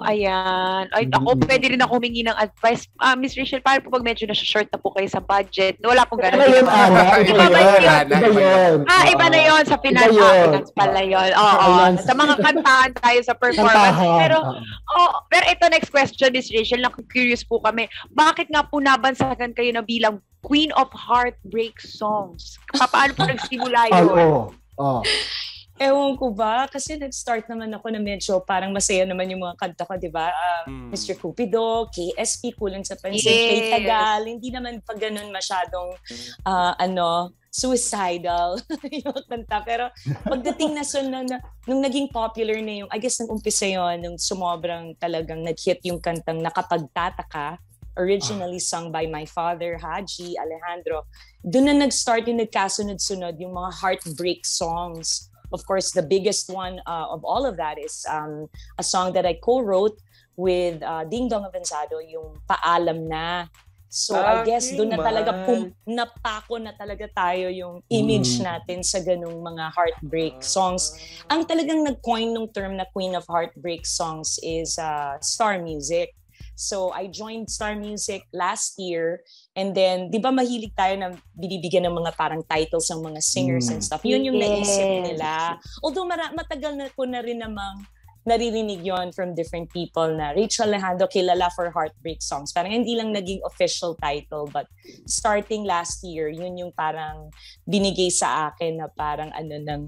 S1: ayan. Ay, ako, pwede rin ako humingi ng advice. Ah, Miss Rachel, paano po pag medyo na-short na po kayo sa budget? Wala pong
S4: Iba
S1: ganun.
S4: yun, Ana. Iba
S1: Iba ba
S4: yun.
S1: yun?
S4: Iba yun.
S1: Ah, iba na yun sa finance.
S4: Iba yun.
S1: Finance pala yun. Oo,
S4: Ayan.
S1: sa mga kantahan tayo sa performance.
S4: Kantahan.
S1: Pero,
S4: Oo.
S1: oh, pero ito next question, Miss Rachel, na-curious po kami. Bakit nga po nabansagan kayo na bilang Queen of Heartbreak Songs? Pa- Paano po nagsimula
S4: Ay,
S1: yun?
S4: oo. Oh.
S8: Ewan ko ba? Kasi nag-start naman ako na medyo parang masaya naman yung mga kanta ko, di ba? Uh,
S2: Mm.
S8: mister Cupido, K S P, Kulang sa Pansin,
S1: Yes.
S8: Kay Tagal. Hindi naman pa ganun masyadong, uh, ano, suicidal yung kanta. Pero pagdating na, so, na, na nung naging popular na yung, I guess nung umpisa yun, nung sumobrang talagang nag-hit yung kantang Nakapagtataka, originally sung by my father, Haji Alejandro. Doon na nag-start yung nagkasunod-sunod yung mga heartbreak songs. Of course, the biggest one uh, of all of that is um, a song that I co-wrote with uh, Ding Dong Avanzado, yung Paalam Na. So I guess doon na talaga pum- napako na talaga tayo yung image
S4: Mm.
S8: natin sa ganung mga heartbreak songs. Ang talagang nag-coin ng term na Queen of Heartbreak Songs is uh, Star Music. So I joined Star Music last year, and then 'di ba mahilig tayo na binibigyan ng mga parang titles ng mga singers
S4: Mm.
S8: and stuff. Yun yung naisip
S1: Yes.
S8: nila. Although mara- matagal na ko na rin namang naririnig yon from different people na Rachel Alejandro kilala for heartbreak songs. Parang hindi lang naging official title, but starting last year, yun yung parang binigay sa akin na parang ano ng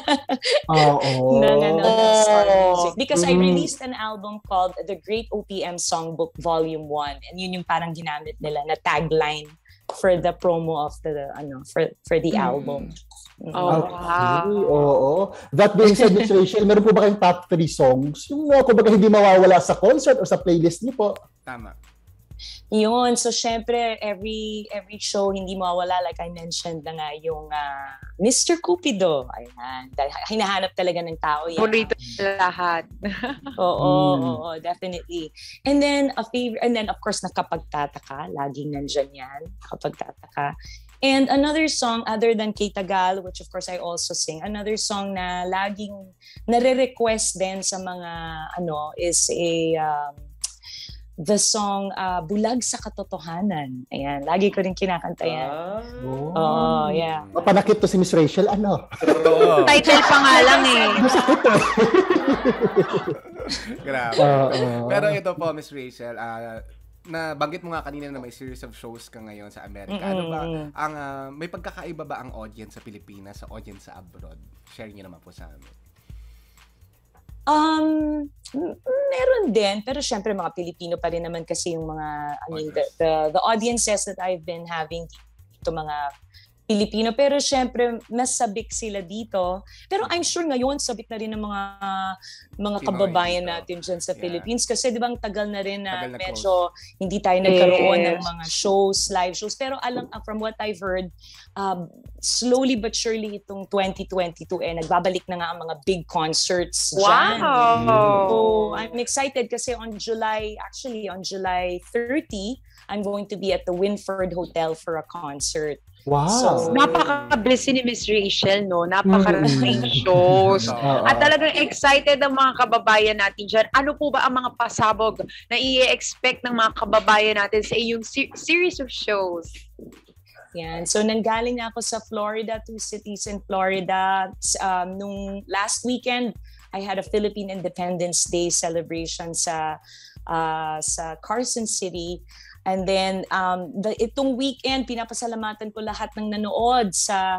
S4: Oo.
S8: ng ano ng Star Music. Because I
S4: Mm.
S8: released an album called The Great O P M Songbook Volume one, and yun yung parang ginamit nila na tagline for the promo of the ano for for the album.
S1: Oh, wow.
S4: Okay, oo. That being said, Miss Rachel, meron po ba kayong top three songs? Yung uh, kumbaga hindi mawawala sa concert o sa playlist niyo po?
S2: Tama.
S8: Yun, so syempre every every show hindi mawala, like I mentioned na nga yung uh, mister Cupido. Ayan, dahil hinahanap talaga ng tao yan.
S1: Purito lahat.
S8: Oo,
S4: Mm.
S8: oo, definitely. And then a favorite, and then of course Nakapagtataka, laging nandyan yan, Nakapagtataka. And another song other than Kay Tagal, which of course I also sing, another song na laging nare-request din sa mga ano is a um, the song uh, Bulag sa Katotohanan. Ayan, lagi ko rin kinakanta yan.
S4: Oh.
S8: Oh, yeah.
S4: Mapanakit to si Miss Rachel, ano?
S2: Oo.
S1: Title pa nga lang eh.
S2: Grabe.
S4: Oo.
S2: Pero ito po, Miss Rachel, ah, na banggit mo nga kanina na may series of shows ka ngayon sa Amerika. Ano ba ang ah, may pagkakaiba ba ang audience sa Pilipinas sa audience sa abroad? Share niyo naman po sa amin.
S8: Um, m- meron din, pero syempre mga Pilipino pa rin naman kasi yung mga, I mean, the, the, the audiences that I've been having dito, mga Pilipino. Pero syempre, mas sabik sila dito. Pero I'm sure ngayon, sabik na rin ng mga mga
S2: Pinoy
S8: kababayan
S2: dito.
S8: natin dyan sa
S2: Yeah.
S8: Philippines. Kasi di ba ang tagal na rin na
S2: Tagal na
S8: medyo hindi tayo nagkaroon
S1: Yes.
S8: ng mga shows, live shows. Pero alam, from what I've heard, um, slowly but surely itong twenty twenty-two, eh, nagbabalik na nga ang mga big concerts dyan.
S1: Wow.
S8: So, I'm excited kasi on July, actually on July thirtieth, I'm going to be at the Winford Hotel for a concert.
S4: Wow.
S8: So,
S1: Napaka-blessed ni Miss Rachel, no? Napaka-raming shows.
S2: Oo.
S1: At talagang excited ang mga kababayan natin dyan. Ano po ba ang mga pasabog na i-expect ng mga kababayan natin sa iyong se- series of shows?
S8: Yan. So, nanggaling ako sa Florida, two cities in Florida. Um, nung last weekend, I had a Philippine Independence Day celebration sa uh, sa Carson City. And then, um, the, itong weekend, pinapasalamatan ko lahat ng nanood sa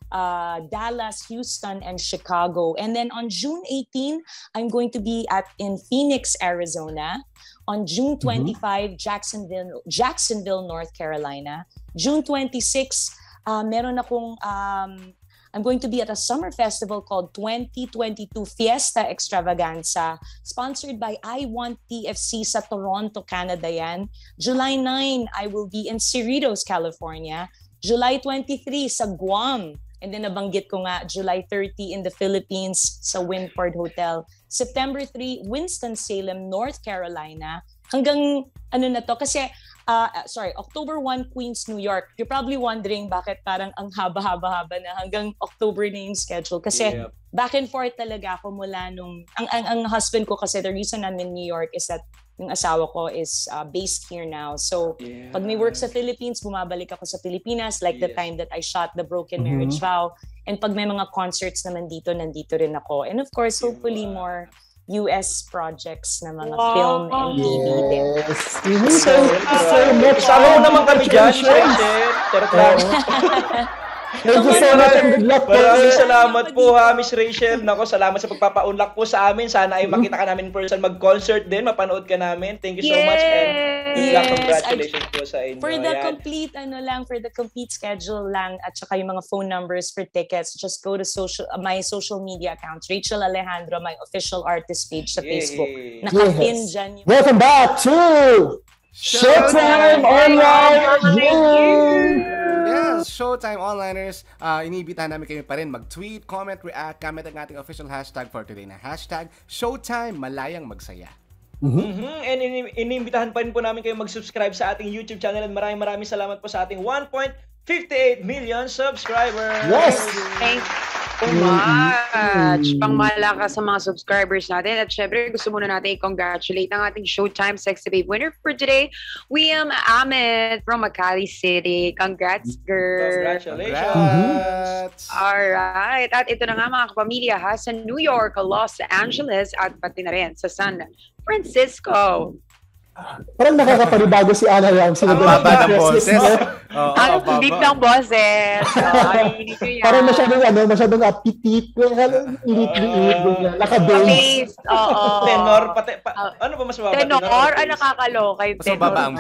S8: uh, Dallas, Houston, and Chicago. And then on June eighteenth, I'm going to be at in Phoenix, Arizona. On June twenty-fifth, mm-hmm. Jacksonville, Jacksonville, North Carolina. June twenty-sixth, uh, meron akong, um, I'm going to be at a summer festival called twenty twenty-two Fiesta Extravaganza, sponsored by I Want T F C sa Toronto, Canada yan. July ninth, I will be in Cerritos, California. July twenty-third, sa Guam. And then nabanggit ko nga, July thirtieth in the Philippines sa Winford Hotel. September third, Winston-Salem, North Carolina. Hanggang ano na to? Kasi, uh, sorry, October first, Queens, New York. You're probably wondering bakit parang ang haba-haba-haba na hanggang October na yung schedule. Kasi yeah. back and forth talaga ako mula nung... Ang, ang, ang husband ko kasi, the reason I'm in New York is that yung asawa ko is uh, based here now. So, yeah. pag may work sa Philippines, bumabalik ako sa Pilipinas, like yes. the time that I shot The Broken mm-hmm. Marriage Vow. And pag may mga concerts naman dito, nandito rin ako. And of course, hopefully more U S projects na mga wow. film and T V din.
S3: Yes. Mm-hmm. So, so much. Sama naman kami dyan, Rachel. Charot lang.
S4: Thank you so much and good luck po.
S3: Maraming salamat po ha, Miss Rachel. Nako, salamat sa pagpapaunlak po sa amin. Sana ay makita ka namin in person, mag-concert din, mapanood ka namin. Thank you so yes. much and good luck. Congratulations I, po sa inyo.
S8: For the
S3: Ayan.
S8: complete ano lang, for the complete schedule lang at saka yung mga phone numbers for tickets, just go to social uh, my social media accounts. Rachel Alejandro, my official artist page sa Yay. Facebook. Nakapin yes. dyan yung...
S4: Welcome back to Showtime Online!
S2: Yes, Showtime Onliners. Uh, iniibitahan namin kayo pa rin mag-tweet, comment, react, gamit ang ating official hashtag for today na hashtag Showtime Malayang Magsaya.
S3: Mm-hmm. Mm-hmm. And in- iniimbitahan pa rin po namin kayo mag-subscribe sa ating YouTube channel and maraming maraming salamat po sa ating one point five eight million subscribers.
S4: Yes!
S1: Thank you so much. Pangmalakas sa mga subscribers natin. At syempre, gusto muna natin i-congratulate ang ating Showtime Sexy Babe winner for today, William Ahmed from Makati City. Congrats, girl.
S3: Congratulations.
S2: Congrats.
S1: Alright. At ito na nga mga kapamilya ha, sa New York, Los Angeles, at pati na rin sa San Francisco.
S4: Parang nakakapanibago si Ana Ramsey.
S2: Ang baba ng boses.
S1: Ang deep ng boses.
S4: Parang masyadong, ano, masyadong apitit. Liit-liit. Naka-base.
S1: Oo.
S3: Tenor. Pati, pa, ano ba mas mababa?
S1: Tenor? Ano nakakaloka yung tenor?
S2: Mas mababa ang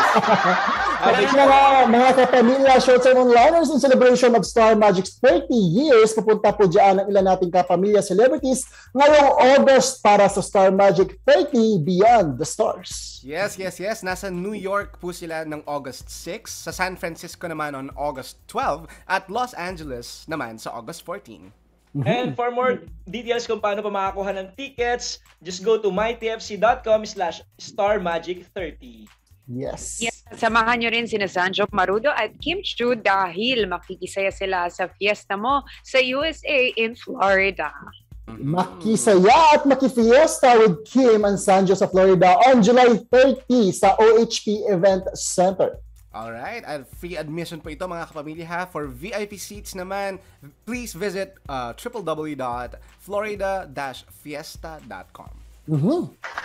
S2: base.
S4: Mga, mga kapamilya, Showtime Onliners in celebration of Star Magic's thirty years. Pupunta po dyan ang ilan nating kapamilya celebrities ngayong August para sa Star Magic thirty Beyond the Stars.
S2: Yes, yes, yes. Nasa New York po sila ng August sixth, sa San Francisco naman on August twelfth, at Los Angeles naman sa August fourteenth.
S3: And for more details kung paano pa makakuha ng tickets, just go to mytfc.com slash starmagic30.
S4: Yes.
S1: yes. Samahan nyo rin sina Sanjo Marudo at Kim Chu dahil makikisaya sila sa fiesta mo sa U S A in Florida.
S4: Makisaya at makifiesta with Kim and Sanjo sa Florida on July thirtieth sa O H P Event Center.
S2: Alright, at free admission po ito mga kapamilya ha. For V I P seats naman, please visit uh, w w w dot florida dash fiesta dot com.
S4: Mm-hmm.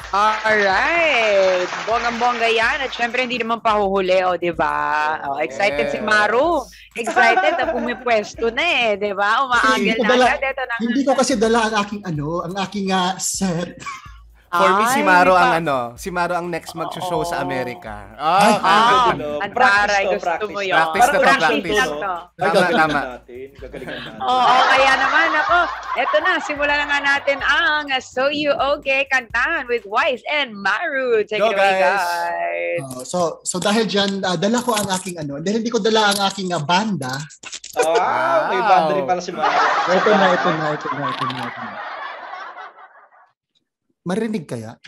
S1: Alright. Bonggang-bongga yan. At syempre, hindi naman pahuhuli, o, oh, diba? Oh, excited yes. si Maru. Excited na pumipwesto na eh, diba? Umaangel na
S4: dala,
S1: agad. Ito na.
S4: Hindi ko kasi dala ang aking, ano, ang aking uh, set.
S2: For
S1: Ay,
S2: me, si Maro
S1: pa.
S2: ang ano, si Maro ang next mag-show oh. sa Amerika.
S1: Oh,
S3: ah,
S1: ang taray, gusto
S3: practice.
S1: mo yun.
S2: Practice na to, practice.
S1: lang to.
S2: Tama, tama.
S1: Oo, oh, kaya naman ako, eto na, simulan na nga natin ang So You Okay Kantahan with Wise and Maru. Take
S2: Go,
S1: it away,
S2: guys.
S1: guys.
S4: Uh, so, so dahil dyan, uh, dala ko ang aking, ano, dahil hindi ko dala ang aking uh, banda.
S3: Wow, may banda rin pala si Maru.
S4: Ito na, ito na, ito na, ito na, ito na. Marinig kaya?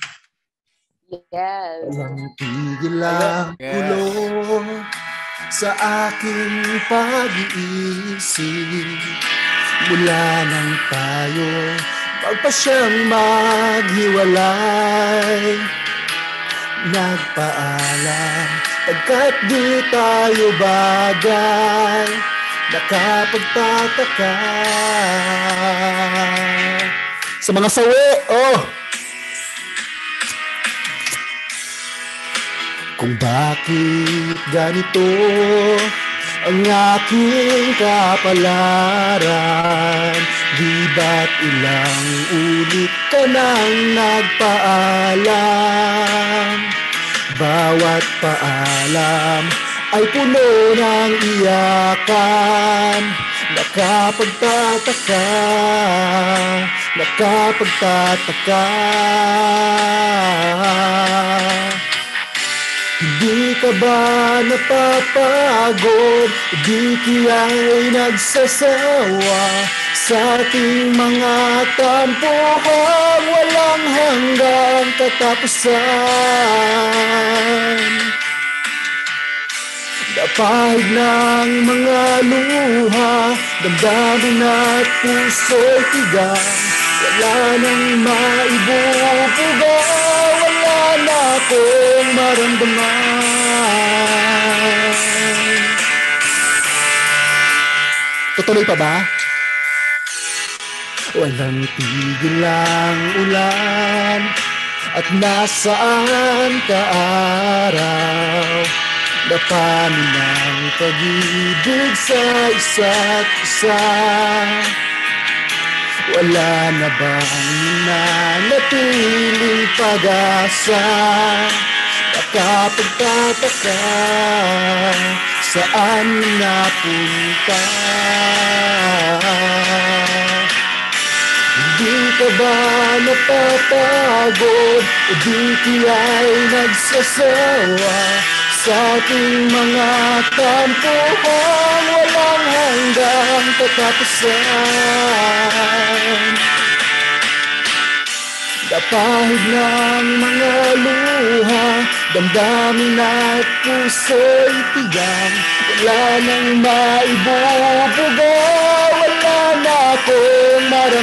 S1: Yes.
S4: Walang tigil ang kulong sa aking pag-iisip. Mula nang tayo magpasyang maghiwalay, nagpaalam pagkat di tayo bagay, nakapagtataka. Sa mga sawi, oh! Kung bakit ganito ang aking kapalaran. Di ba't ilang ulit ka nang nagpaalam? Bawat paalam ay puno ng iyakan. Nakapagtataka, nakapagtataka. Hindi ka ba napapagod? Di kaya'y nagsasawa sa ating mga tampuhan walang hanggang katapusan. Napahid ng mga luha, damdamin at puso'y tigang. Wala nang maibubuga, wala na akong maramdaman. Tutuloy pa ba? Walang tigil ang ulan at nasaan ka araw. Napanin ang pag-ibig sa isa't isa. Wala na bang nanatiling pag-asa? Nakapagtataka, saan napunta? Di ka ba napapagod? O di kaya'y nagsasawa sa ating mga tampuhan walang hanggang katapusan? Napahid ng mga luha, damdamin at puso'y tigang. Wala nang maibubuga, wala na akong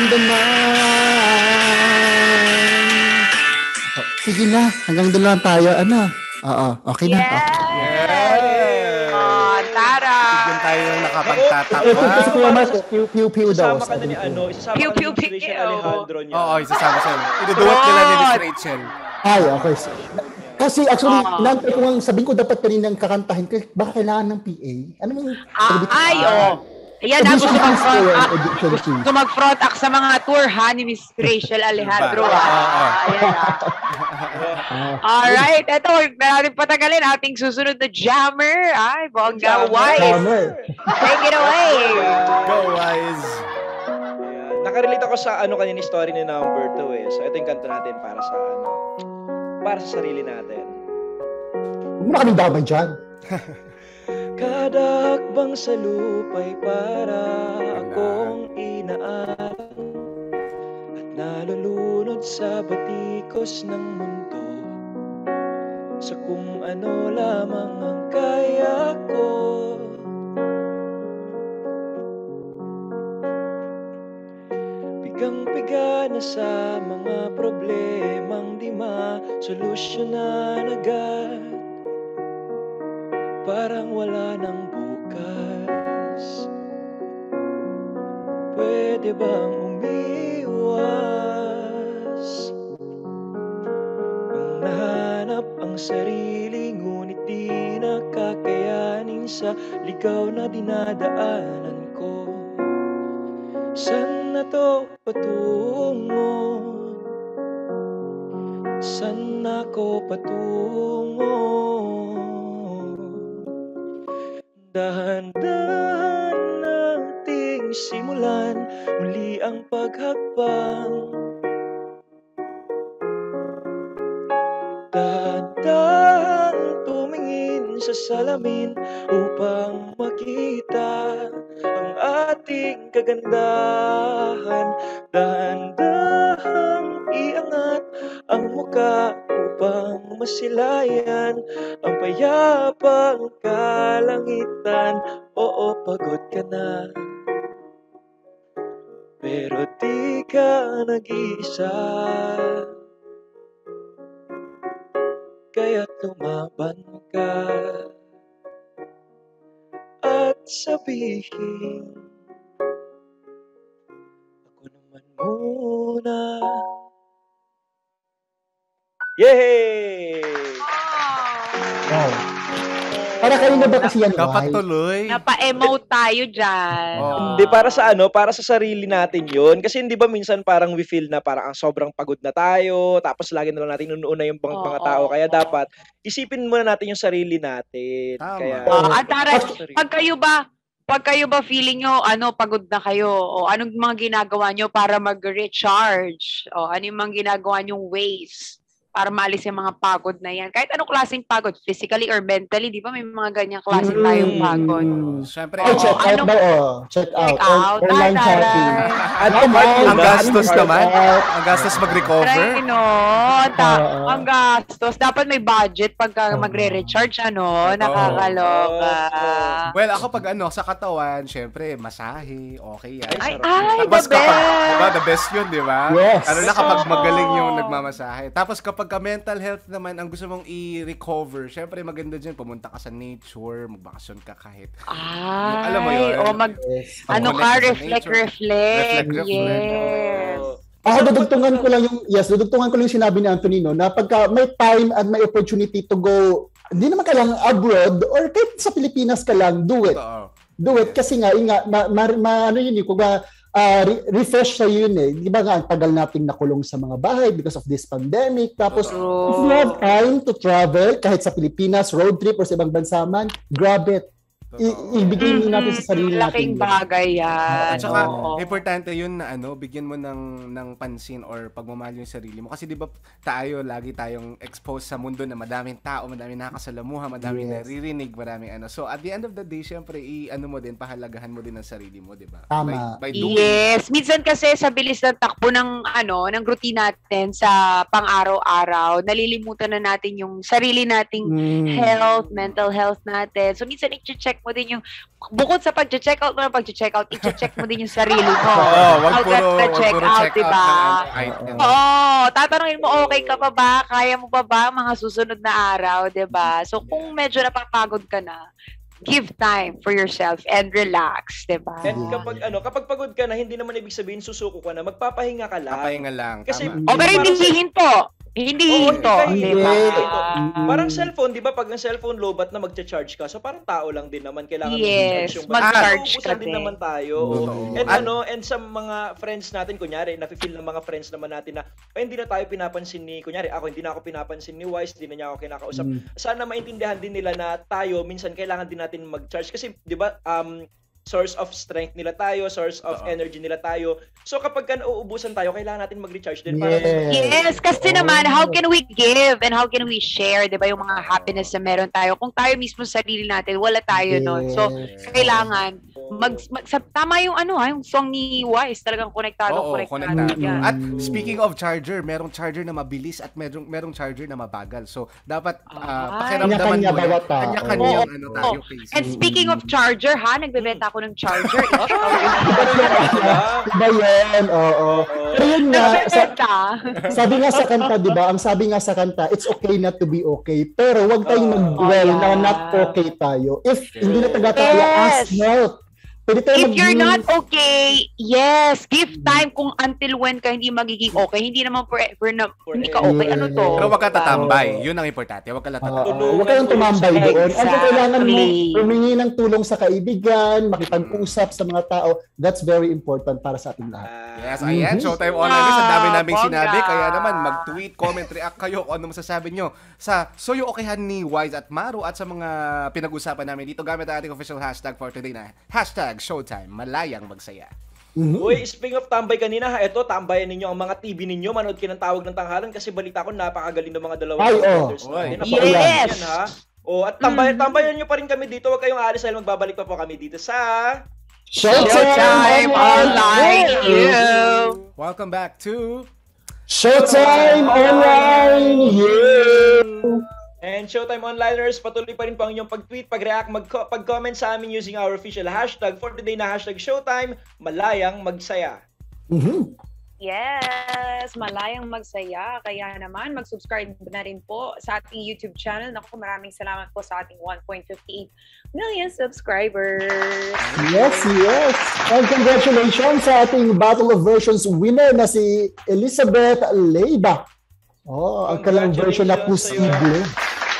S4: maramdaman. Sige na, hanggang doon lang tayo. Ano? Oo, okay na.
S1: Yes!
S2: Yeah!
S1: Oh, Tara!
S2: Bigyan tayo ng nakapagtataka.
S4: Gusto ko naman, pew-pew daw.
S3: Isasama ka na ni ano, isasama
S1: Pew,
S3: ka
S1: pew,
S3: ni Rachel
S1: pew.
S3: Alejandro niya.
S2: Oo, isasama siya. Inuduwat nila ni Miss Rachel.
S4: Ay, okay. Kasi actually,
S1: Oo.
S4: nantay ko nga, sabihin ko dapat kaninang kakantahin ko, baka kailangan ng P A. Ano yung...
S1: Ah, ay, oh. Ayan na, gusto mag-front act.
S4: Audition fee.
S1: Gusto mag-front act sa mga tour, ha, ni Miss Rachel Alejandro.
S2: Diba?
S1: Ah, ayan, ah. Alright, eto, huwag na natin patagalin ating susunod na jammer. Ay, bongga wise.
S4: Summer.
S1: Take it away.
S2: Go, Wise!
S3: Ayan. Nakarelate ako sa ano kanina story ni Number two eh. So ito yung kanta natin para sa ano, para sa sarili natin.
S4: Huwag mo na kaming damay dyan.
S3: Kada hakbang sa lupa'y para akong inaaral at nalulunod sa batikos ng mundo sa kung ano lamang ang kaya ko. Pigang-piga na sa mga problemang di ma-solusyonan agad. Parang wala nang bukas. Pwede bang umiwas? Ang nahanap ang sarili, ngunit di nakakayanin sa ligaw na dinadaanan ko. Saan na to patungo? Saan ako patungo? Dahan-dahan nating simulan muli ang paghakbang. Dahan-dahan tumingin sa salamin upang makita ang ating kagandahan. Dahan-dahan iangat ang muka upang masilayan ang payapang kalangitan. Oo, pagod ka na, pero di ka nag-iisa. Kaya't lumaban ka at sabihin, ako naman muna. Yay!
S4: Wow. Para kayo na ba kasi yan,
S2: Dapat
S4: White?
S2: tuloy.
S1: Napa-emote tayo dyan.
S2: Oh.
S3: Hindi, para sa ano, para sa sarili natin yun. Kasi hindi ba minsan parang we feel na parang ang sobrang pagod na tayo, tapos lagi na lang natin inuuna yung mga,
S1: Oo,
S3: mga tao.
S1: oo,
S3: Kaya
S1: oo.
S3: dapat, isipin muna natin yung sarili natin.
S2: Tama.
S3: Kaya,
S1: Oh, at tara,
S3: Sorry.
S1: pag kayo ba, pag kayo ba feeling nyo, ano, pagod na kayo, o anong mga ginagawa nyo para mag-recharge? O ano yung mga ginagawa nyong ways para maalis yung mga pagod na yan? Kahit anong klaseng pagod, physically or mentally, di ba may mga ganyang klaseng tayong pagod?
S2: Siyempre,
S4: Oh,
S2: oh,
S4: check out
S1: ano-
S4: daw, oh. Check out.
S1: Check out.
S4: On- Online
S1: Taray.
S4: shopping.
S3: Ano,
S4: Ay,
S3: Mark,
S4: Mark,
S2: ang
S3: ba?
S2: gastos
S4: check
S2: naman.
S4: out.
S2: Ang gastos mag-recover.
S1: Try, no? Ta-
S4: Oo.
S1: ang gastos. Dapat may budget pagka
S4: Oo.
S1: magre-recharge, ano? Nakakaloka.
S2: Well, ako pag ano, sa katawan, syempre, masahe, okay yan.
S1: Ay, ay, the
S2: Tapos kapag,
S1: best!
S2: diba, the best yun, di ba?
S4: Yes.
S2: Ano na kapag
S1: Oo.
S2: magaling yung nagmamasahe. Tapos kapag ka mental health naman, ang gusto mong i-recover, syempre maganda dyan, pumunta ka sa nature, magbakasyon ka kahit.
S1: Ay,
S2: Alam mo yun?
S1: o mag,
S4: Yes.
S1: ano
S2: Connect
S1: ka,
S2: sa
S1: reflect,
S2: nature.
S1: reflect.
S2: Reflect, reflect.
S1: Yes.
S4: Ako, dudugtungan ko lang yung, yes, dudugtungan ko lang yung sinabi ni Anthony, no, na pagka may time and may opportunity to go, hindi naman kailangan abroad, or kahit sa Pilipinas ka lang, do it.
S2: Oo.
S4: Do it. Kasi nga, yun nga, ma, ma, ma- ano yun, kung nga, ah, re- refresh sa yun eh. Di ba nga, ang tagal nating nakulong sa mga bahay because of this pandemic. Tapos,
S1: True.
S4: if you have time to travel, kahit sa Pilipinas, road trip, or sa ibang bansa man, grab it. I- ibigay mo natin sa sarili natin.
S1: Laking bagay yan.
S2: At saka,
S1: Oo.
S2: importante yun na ano, bigyan mo ng, ng pansin or pagmamahal yung sarili mo. Kasi di ba tayo, lagi tayong exposed sa mundo na madaming tao, madaming nakakasalamuha, madaming
S4: Yes.
S2: naririnig, madaming ano. So, at the end of the day, syempre, i-ano mo din, pahalagahan mo din ang sarili mo, di ba?
S4: Tama.
S2: By, by doing.
S1: Yes, minsan kasi sa bilis ng takbo ng ano, ng routine natin sa pang-araw-araw, nalilimutan na natin yung sarili nating
S4: Mm.
S1: health, mental health natin. So minsan i-check mo din yung bukod sa pag-check out mo ng pag-check out, i-check mo din yung sarili mo.
S2: Oo, wag
S1: How
S2: puro,
S1: ka
S2: wag
S1: check
S2: puro
S1: out,
S2: check
S1: diba?
S2: out ng ano, item.
S1: Oo, tatanungin mo, okay ka pa ba? Kaya mo pa ba mga susunod na araw, 'di ba? So kung medyo napapagod ka na, give time for yourself and relax, 'di ba?
S3: And kapag ano, kapag pagod ka na, hindi naman ibig sabihin susuko ka na, magpapahinga ka lang.
S2: Papahinga lang.
S3: Kasi-
S2: Tama.
S1: O pero hindi hihinto. Hindi
S3: Oo,
S1: hihinto,
S3: hindi
S1: 'di ba?
S3: hihinto. Parang cellphone, di ba? Pag ang cellphone lobat na magcha-charge ka, so parang tao lang din naman kailangan
S1: Yes,
S3: mag-charge yung
S1: mag-charge
S3: Uubusan
S1: ka
S3: din
S1: din.
S3: naman tayo.
S2: Oo.
S3: oo. And
S2: At-
S3: ano, and sa mga friends natin, kunyari, nafe-feel ng mga friends naman natin na, ay, hindi na tayo pinapansin ni, kunyari, ako, hindi na ako pinapansin ni Wise, hindi na niya ako kinakausap.
S4: Mm.
S3: Sana maintindihan din nila na tayo, minsan kailangan din natin mag-charge. Kasi, di ba, um, source of strength nila tayo, source of
S2: Oo.
S3: energy nila tayo. So kapag ka nauubusan tayo, kailangan natin mag-recharge din para
S1: Yes, kasi naman, how can we give and how can we share, di ba, yung mga happiness na meron tayo? Kung tayo mismo sarili natin, wala tayo nun. So,
S4: Yes.
S1: kailangan, mag, mag sa, tama yung ano ha, yung song ni Wise, talagang konektado,
S2: Oo,
S1: konektado.
S2: konektado.
S1: yan.
S2: At speaking of charger, merong charger na mabilis at merong merong charger na mabagal. So, dapat uh,
S1: Ay.
S2: pakiramdaman
S4: Kanya-kanya
S2: mo. yun.
S4: bawat tao.
S2: Kanya-kanyang
S1: Oo.
S2: ano tayo. case.
S1: And speaking of charger ha, nagbebenta ako ng charger.
S4: Iba yan, oo. Pero yun nga, sa,
S1: Nagbebenta.
S4: sabi nga sa kanta, di ba? Ang sabi nga sa kanta, it's okay not to be okay. Pero wag tayong
S3: Oh,
S4: mag-dwell
S1: yeah.
S4: na not okay tayo. If hindi na taga tayo,
S1: Yes.
S4: ask help. Pwede tayo
S1: If you're
S4: mag-
S1: not okay, yes, give time kung until when ka hindi magiging okay. Hindi naman forever na hindi ka okay. Ano to?
S2: Pero wag ka tatambay. Yun ang importante. Wag ka lang
S4: Oo,
S2: tatambay.
S4: huwag kayong tumambay doon. At kung kailangan mo
S1: Exactly.
S4: humingi ng tulong sa kaibigan, makipag-usap sa mga tao, that's very important para sa ating lahat.
S2: Yes, ayan.
S4: Mhm.
S2: Showtime Online. Sa dami naming
S1: Bongga.
S2: sinabi. Kaya naman, mag-tweet, comment, react kayo kung ano masasabi nyo sa Soyo Okehan ni Wise at Maru at sa mga pinag-usapan namin dito gamit ang ating official hashtag for today na hashtag Showtime Malayang Magsaya.
S3: Uy, speaking of tambay kanina, ha, ito, tambayan ninyo ang mga T V ninyo, manood kayo ng Tawag ng Tanghalan kasi balita ko napakagaling ng mga dalawang
S4: Ay, oh.
S3: presenters
S2: Oy.
S3: natin.
S1: Yes.
S3: Napakagaling yan, ha? Oh, at tambayan, tambayan nyo pa rin kami dito. Huwag kayong aalis dahil magbabalik pa po kami dito sa...
S1: Showtime Online You.
S2: Welcome back to
S4: Showtime Online! Yeah!
S3: And Showtime Onliners, patuloy pa rin po ang inyong pag-tweet, pag-react, mag- pag-comment sa amin using our official hashtag for today na hashtag Showtime, Malayang Magsaya.
S4: Mhm.
S1: Yes, malayang magsaya. Kaya naman, mag-subscribe na rin po sa ating YouTube channel. Naku, maraming salamat po sa ating one point five eight million subscribers.
S4: Yes, yes. And congratulations sa ating Battle of Versions winner na si Elizabeth Leiba. Oh, ang kalang version na
S3: Congratulations
S4: posible.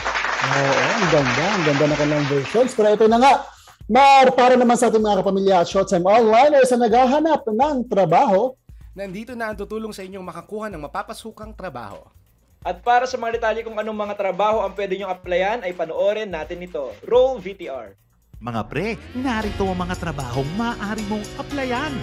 S4: Oo, ang ganda. Ang ganda na kanilang versions. Pero ito na nga, Mar, para naman sa ating mga kapamilya at Showtime Online ay sa naghahanap ng trabaho.
S2: Nandito na ang tutulong sa inyong makakuha ng mapapasukang trabaho.
S3: At para sa mga detalye kung anong mga trabaho ang pwede nyong applyan, ay panoorin natin ito. Roll V T R.
S9: Mga pre, narito ang mga trabahong maaari mong applyan.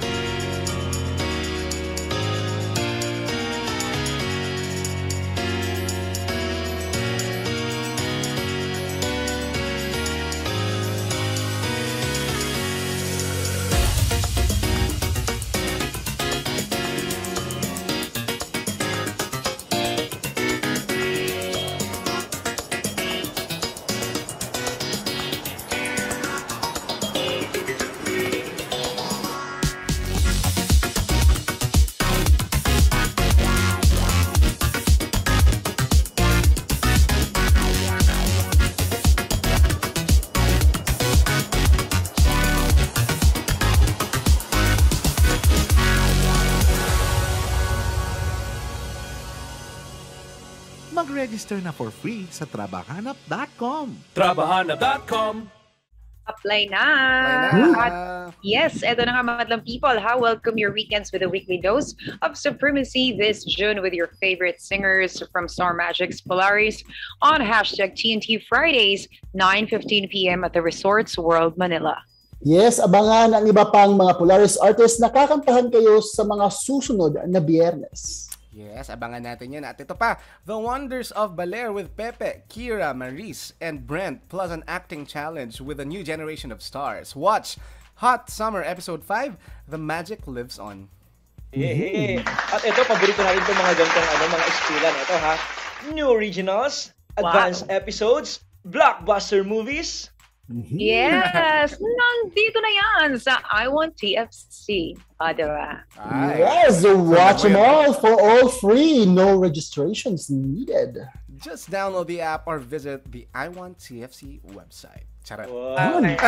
S9: Mag-register na for free sa trabahanap dot com.
S10: trabahanap dot com.
S1: Apply na.
S2: Apply na.
S1: At yes, eto na nga madlang people, ha? Welcome your weekends with a weekly dose of supremacy this June with your favorite singers from Star Magic's Polaris on hashtag T N T Fridays, nine fifteen p.m. at the Resorts World Manila.
S4: Yes, abangan ang iba pang mga Polaris artists na kakantahan kayo sa mga susunod na Biyernes.
S2: Yes, abangan natin yan. At ito pa, The Wonders of Baler with Pepe, Kira, Maris, and Brent, plus an acting challenge with a new generation of stars. Watch Hot Summer Episode five, The Magic Lives On.
S3: Yeah. At ito, paborito natin itong mga ganitong ano, mga ispilan. Ito ha, new originals, advanced wow. episodes, blockbuster movies.
S1: Yes! Nandito na yan sa I Want T F C. Ah, diba?
S4: Yes! Watch them all for all free. No registrations needed.
S2: Just download the app or visit the I Want T F C website. Charot.
S3: Wow.
S1: Ay!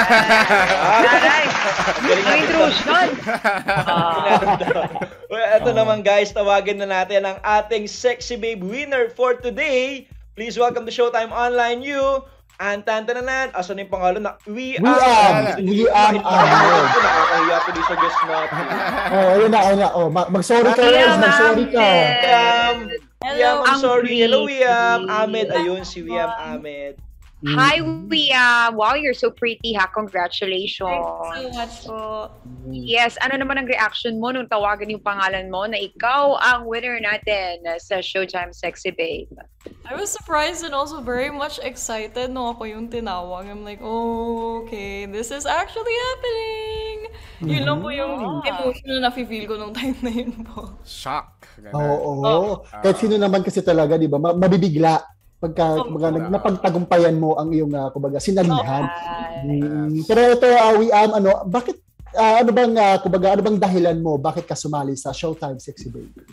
S1: Ang intrusion!
S3: Well, ito naman guys, tawagin na natin ang ating Sexy Babe winner for today. Please welcome to Showtime Online you. Antan-tananan, asan yung pangalan na We Am!
S4: We Am!
S3: Nakakahiya po sa guest natin.
S4: Oh, ayun na, ayun na. Oh, mag-sorry ka, Rez. Mag-sorry ka.
S3: Wiam! Wiam, I'm sorry. Hello, Wiam. Ahmed, ayun, si Wiam Ahmed.
S1: Hi, Wiam! Wow, you're so pretty, ha? Congratulations!
S6: Thank you so much po.
S1: Yes, ano naman ang reaction mo nung tawagan yung pangalan mo na ikaw ang winner natin sa Showtime Sexy Babe?
S11: I was surprised and also very much excited no ako yung tinawag. I'm like, oh, okay, this is actually happening. Mm-hmm. Yun lang po yung emotional na feel ko nung time na yun po.
S2: Shock.
S4: Oo. Oh, oh. Kahit sino naman kasi talaga, di ba, mabibigla pagka oh, kumbaga, oh. napagtagumpayan mo ang iyong uh, kumbaga, sinalihan. Oh, mm, pero ito, uh, Wiam, ano, bakit, uh, ano bang, uh, kumbaga, ano bang dahilan mo, bakit ka sumali sa Showtime Sexy Babe?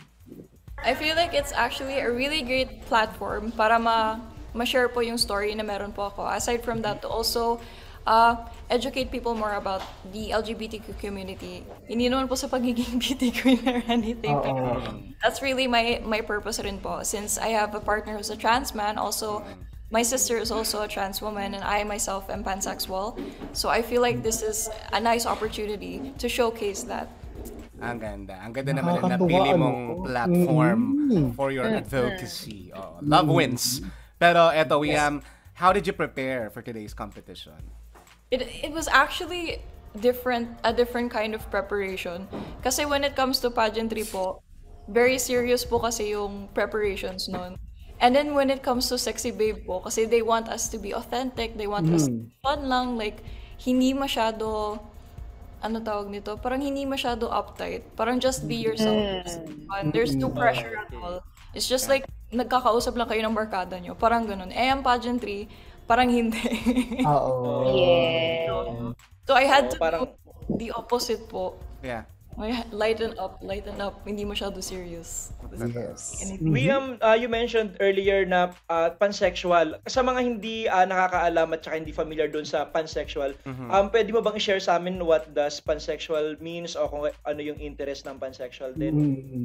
S11: I feel like it's actually a really great platform para ma ma-share po yung story na meron po ako. Aside from that, to also uh, educate people more about the L G B T Q community. Hindi naman po sa pagiging beauty queen or anything. Uh-oh. That's really my my purpose rin po. Since I have a partner who's a trans man, also my sister is also a trans woman, and I myself am pansexual. So I feel like this is a nice opportunity to showcase that.
S2: Ang ganda. Ang ganda naman na napili mong platform mm-hmm. for your advocacy. Oh, love wins. Pero eto, Wiam, how did you prepare for today's competition?
S11: It it was actually different, a different kind of preparation. Kasi when it comes to pageantry po, very serious po kasi yung preparations nun. And then when it comes to Sexy Babe po, kasi they want us to be authentic, they want mm. us to be fun lang, like hindi masyado ano tawag nito, parang hindi masyado uptight. Parang just be yourself. Mm. There's no pressure at all. It's just like, nagkakausap lang kayo ng barkada nyo. Parang ganun. Eh, ang pageantry, parang hindi.
S4: Oo.
S1: Yeah.
S11: So, I had to parang do the opposite po.
S2: Yeah.
S11: Lighten up, lighten up. Hindi masyado serious.
S4: Yes.
S3: Wiam, uh, you mentioned earlier na uh, pansexual. Sa mga hindi uh, nakakaalam at saka hindi familiar doon sa pansexual, mm-hmm. um, pwede mo bang i-share sa amin what does pansexual means o kung ano yung interest ng pansexual din?
S4: Mm-hmm.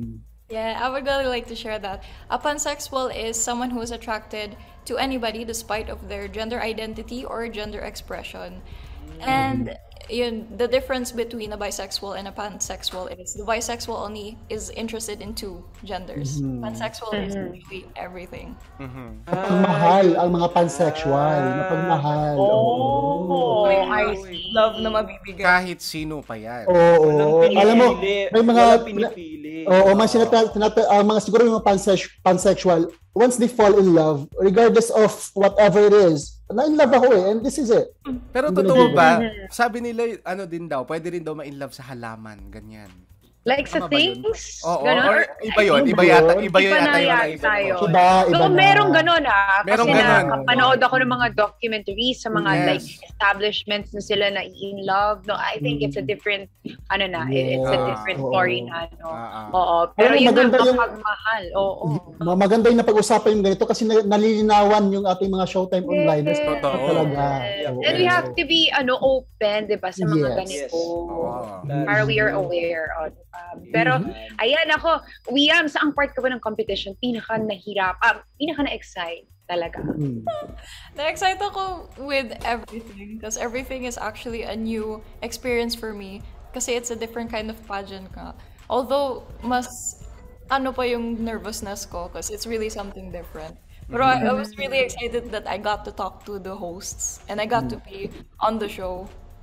S11: Yeah, I would really like to share that. A pansexual is someone who is attracted to anybody despite of their gender identity or gender expression. And yun, the difference between a bisexual and a pansexual is the bisexual only is interested in two genders.
S4: Mhm.
S11: Pansexual is
S6: Mhm.
S11: really everything.
S4: Napagmahal ang mga pansexual. Napagmahal.
S11: Oh,
S1: I see.
S11: Love na mabibigay.
S2: Kahit sino pa yan.
S4: Oo. Alam mo, may mga...
S3: Walang pinipili.
S4: Oo, mga sinata, tinata, uh, mga siguro yung mga pansex, pansexual, once they fall in love, regardless of whatever it is, na-in love ako eh, and this is it.
S2: Pero totoo ba, sabi nila, ano din daw, pwede rin daw ma-in love sa halaman, ganyan.
S1: Like sa
S2: Tama ba yun?
S1: things?
S2: Oo,
S1: Ganon?
S2: or iba yun,
S1: I
S2: iba
S1: think
S2: yata,
S1: yun.
S2: iba yun
S1: Iba
S2: yata
S1: na
S2: yung
S1: yata
S2: naiba
S1: tayo.
S2: ko.
S4: Iba, iba
S1: So,
S4: na.
S1: merong ganon ah.
S2: Merong
S1: Kasi
S2: ganon.
S1: nakapanood ako ng mga documentaries sa mga
S2: Yes.
S1: like establishments na sila na in love. No, I think it's a different, ano na, it- it's a
S4: Yeah.
S1: different
S4: Oo.
S1: story na. No?
S2: Ah, ah.
S1: Oo. Pero
S4: Alam mo,
S1: yun
S4: maganda
S1: ang
S4: yung-
S1: kapagmahal. Oo.
S4: Ma- Maganda yung napag-usapan yung ganito kasi na- nalilinawan yung ating mga Showtime onliners.
S2: Totoo.
S4: Talaga.
S1: Yes.
S4: Oo.
S1: And we have to be ano open, 'di ba, sa mga
S4: Yes.
S1: ganito.
S2: Oo.
S1: Para we are aware of. Um, pero ayan ako, Wiam, saang part ka ba ng competition pinaka nahirap, ah, pinaka na-excite talaga?
S4: Mm.
S11: Na-excite ako with everything because everything is actually a new experience for me kasi it's a different kind of pageant ka. Although, mas ano pa yung nervousness ko because it's really something different. Pero I, I was really excited that I got to talk to the hosts and I got to be on the show.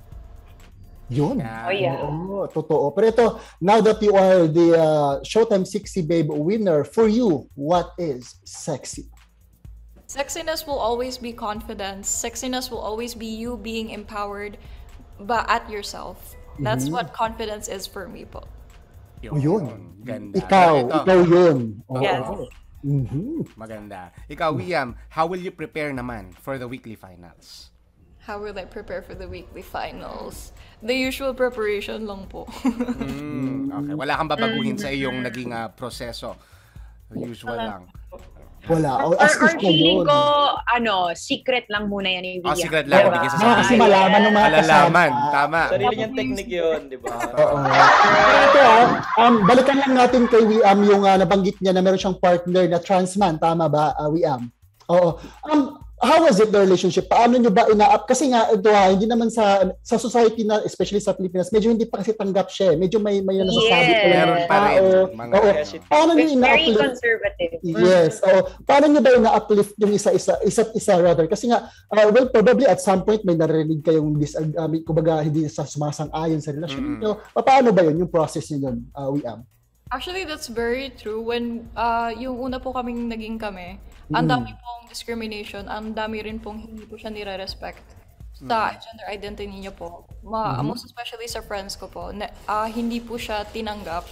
S4: Yun.
S1: Oh, yeah.
S4: Oo, totoo. Pero ito, now that you are the uh, Showtime Sexy Babe winner, for you, what is sexy?
S11: Sexiness will always be confidence. Sexiness will always be you being empowered but at yourself. That's
S4: Mhm.
S11: what confidence is for me po.
S4: O yun.
S2: Ganda.
S4: Ikaw,
S2: Ito.
S4: ikaw yun. Oo.
S11: Yes.
S4: Mhm.
S2: Maganda. Ikaw, Wiam, how will you prepare naman for the weekly finals?
S11: How will I prepare for the weekly finals? The usual preparation lang po.
S2: Mm, okay. Wala kang babaguhin sa iyong naging ah, proseso. Usual lang.
S4: Wala.
S1: Or,
S4: O, as
S1: or
S4: is na
S1: feeling
S4: yun.
S1: ko, ano, secret lang muna yan yung
S2: Oh,
S1: Wiam.
S2: secret lang. Hindi kasi
S4: Baka kasi malaman ng mga
S2: Malalaman.
S4: kasama.
S2: Tama.
S3: Sarili niyang technique yun, di ba?
S4: Oo. Pero ito ah, um, balikan lang natin kay Wiam yung uh, nabanggit niya na meron siyang partner na trans man. Tama ba, uh, Wiam? Oo. Um, how was it the relationship? Paano nyo ba ina-up? Kasi nga, ito ha, hindi naman sa sa society na, especially sa Pilipinas, medyo hindi pa kasi tanggap siya. eh. Medyo may, may nasasabi
S1: Yes.
S4: pa lang
S2: Meron
S4: ng
S2: pa rin.
S4: tao.
S2: Mga
S4: Oo.
S2: ano.
S4: Paano nyo
S1: It's very
S4: ina-uplift?
S1: conservative.
S4: Yes. Oo. Paano nyo ba ina-uplift yung isa-isa, isa't isa rather? Kasi nga, uh, well, probably at some point may narinig kayong disag, uh, kumbaga hindi sa sumasang-ayon sa relasyon nyo. Paano ba yun, yung process nyo yun, uh, Wiam?
S11: Actually, that's very true. When uh, yung una po kaming naging kami, ang
S4: Mm.
S11: dami pong discrimination, ang dami rin pong hindi po siya nire-respect sa gender identity niya po. Ma- Most especially sa friends ko po, na, ah, hindi po siya tinanggap.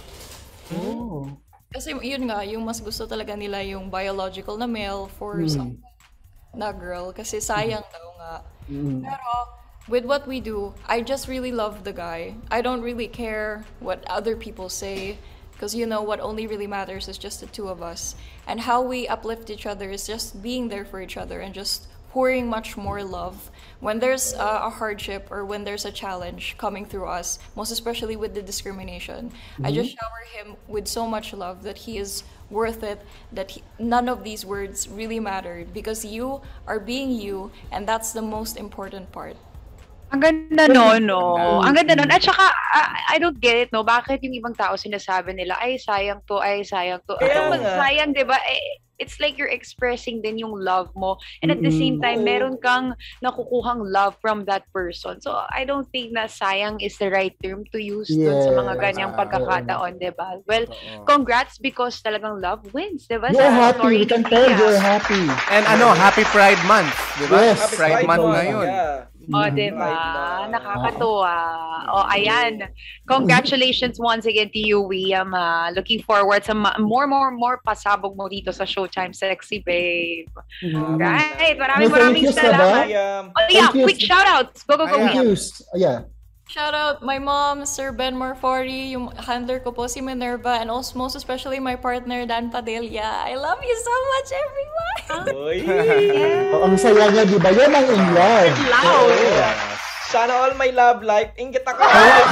S4: Oh.
S11: Kasi yun nga, yung mas gusto talaga nila yung biological na male for
S4: Mm.
S11: some na girl kasi sayang daw nga.
S4: Mm.
S11: Pero with what we do, I just really love the guy. I don't really care what other people say because you know what only really matters is just the two of us. And how we uplift each other is just being there for each other and just pouring much more love. When there's uh, a hardship or when there's a challenge coming through us, most especially with the discrimination, I just shower him with so much love that he is worth it, that he, none of these words really matter because you are being you and that's the most important part.
S1: Ang ganda no, no. Ang ganda nun. At saka, I, I don't get it, no? Bakit yung ibang tao sinasabi nila, ay, sayang to, ay, sayang to.
S3: Kaya
S1: Ano,
S3: nga.
S1: sayang, di ba? Eh, it's like you're expressing din yung love mo. And at the same time, meron kang nakukuhang love from that person. So, I don't think na sayang is the right term to use dun sa mga
S4: Yes.
S1: ganyang
S2: Ah,
S1: pagkakataon, di ba? Well,
S2: Totoo.
S1: congrats because talagang love wins, di ba?
S4: You're
S1: Sa
S4: happy.
S1: story
S4: We can
S1: ni
S4: tell
S1: Pia.
S4: you're happy.
S2: And ano, Happy Pride Month. Di ba?
S4: Yes.
S2: Happy Pride Month ngayon.
S3: Yeah.
S1: O, oh, diba? Nakakatuwa. O, oh, ayan. Congratulations once again to you, Wiam. Uh, looking forward sa ma- more, more, more pasabog mo dito sa Showtime Sexy Babe.
S4: Mhm.
S1: Right. Maraming
S4: May
S1: maraming
S4: thank yous na ba?
S1: salamat.
S3: Wiam.
S1: Oh, yeah.
S4: Thank yous.
S1: Quick shoutouts. Go, go, go,
S2: Ayan.
S4: Thank
S1: Wiam.
S4: you. Oh, yeah.
S11: Shout out my mom, Sir Ben Morfori, yung handler ko po si Minerva, and also most especially my partner Dan Padilla. I love you so much, everyone.
S3: Uy.
S4: Oh, ang saya niya, di ba? Yan ang in love.
S1: Loud.
S2: Yes.
S3: Sana all my love life. Inggit ako.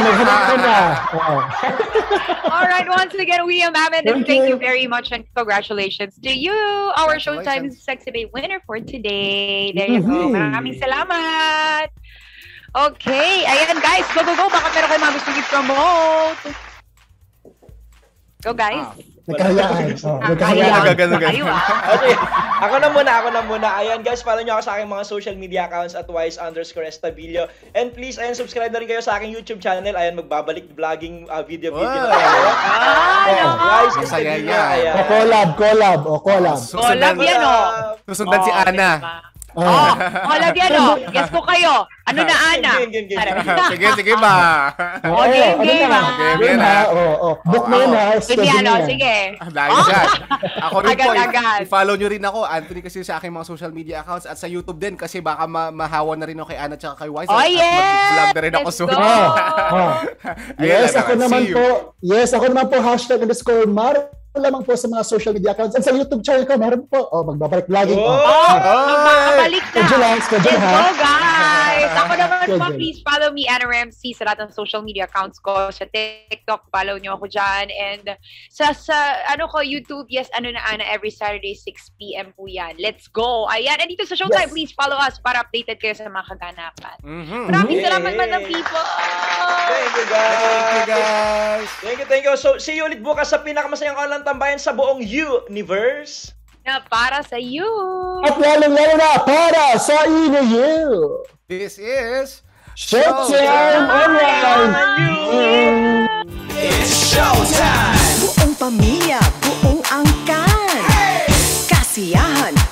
S1: Alright, once again, we are Ma'am, and
S4: Thank
S1: thank
S4: you.
S1: you very much and congratulations to you, our Showtime Sexy Babe winner for today. There you go. Maraming salamat. Okay, ayan guys, go, go, go. Baka meron kayo mga gustong i-promote. Go guys.
S4: Nagkahayaan. Oh,
S1: Nagkahayaan.
S4: nagkahayaan.
S1: Ayaw ah.
S3: Okay, ako na muna, ako na muna. Ayan guys, follow nyo ako sa aking mga social media accounts at wise underscore estabilio. And please, ayan, subscribe na rin kayo sa aking YouTube channel. Ayan, magbabalik vlogging uh, video video na tayo. Guys,
S2: Masaya
S3: Estabilio.
S2: yan.
S3: Ayan.
S4: O collab, collab, o collab.
S1: Collab yan oh.
S2: Susundan si Ana.
S1: Oh, collab yan oh. Guess ko kayo. Ano na Ana?
S3: Game, game, game.
S2: Sige, sige ba?
S1: Oh, game, game
S4: na?
S1: ah.
S4: Game na, oo. oh. Book mo yun ha.
S1: Sige, ano, sige.
S2: Dahil dyan. Ako rin po,
S1: Agad-agad.
S2: i-follow nyo rin ako. Anthony kasi sa aking mga social media accounts at sa YouTube din kasi baka ma mahawa na rin ako kay Ana at kay Wise.
S1: Oh,
S2: at
S1: yes!
S2: mag-vlog na rin ako
S1: Let's
S2: soon.
S1: go!
S4: Oh. Yes,
S2: Ayun,
S4: ako
S2: see
S4: naman
S2: you.
S4: po. Yes, ako naman po. Hashtag underscore Mar. Lamang po sa mga social media accounts. And sa YouTube channel ko, meron po. Oh, magbabalik vlogging.
S3: Oh!
S1: Oh, magbabalik na.
S4: Schedule lang, schedule
S1: Let's
S4: ha.
S1: go, guys! Ako naman po,
S4: Schedule.
S1: please follow me, Anna Ramsey, sa lahat ng social media accounts ko. Sa TikTok, follow nyo ako dyan. And sa, sa ano ko, YouTube, yes, ano na, Ana, every Saturday, six p m po yan. Let's go! Ayan, and dito sa Showtime,
S4: Yes.
S1: please follow us para updated kayo sa mga kaganapan.
S2: Mhm.
S1: Maraming
S3: Yeah.
S1: salamat, Madam People!
S3: Thank you guys.
S2: Thank you guys.
S3: Thank you, thank you. So, see you ulit bukas sa pinakamasayang online tambayan sa buong universe.
S1: Na para sa you!
S4: At lalong-lalo na para sa inyo.
S2: This is
S4: Showtime Online!
S12: It's showtime! Buong pamilya, buong angkan. Kasiyahan,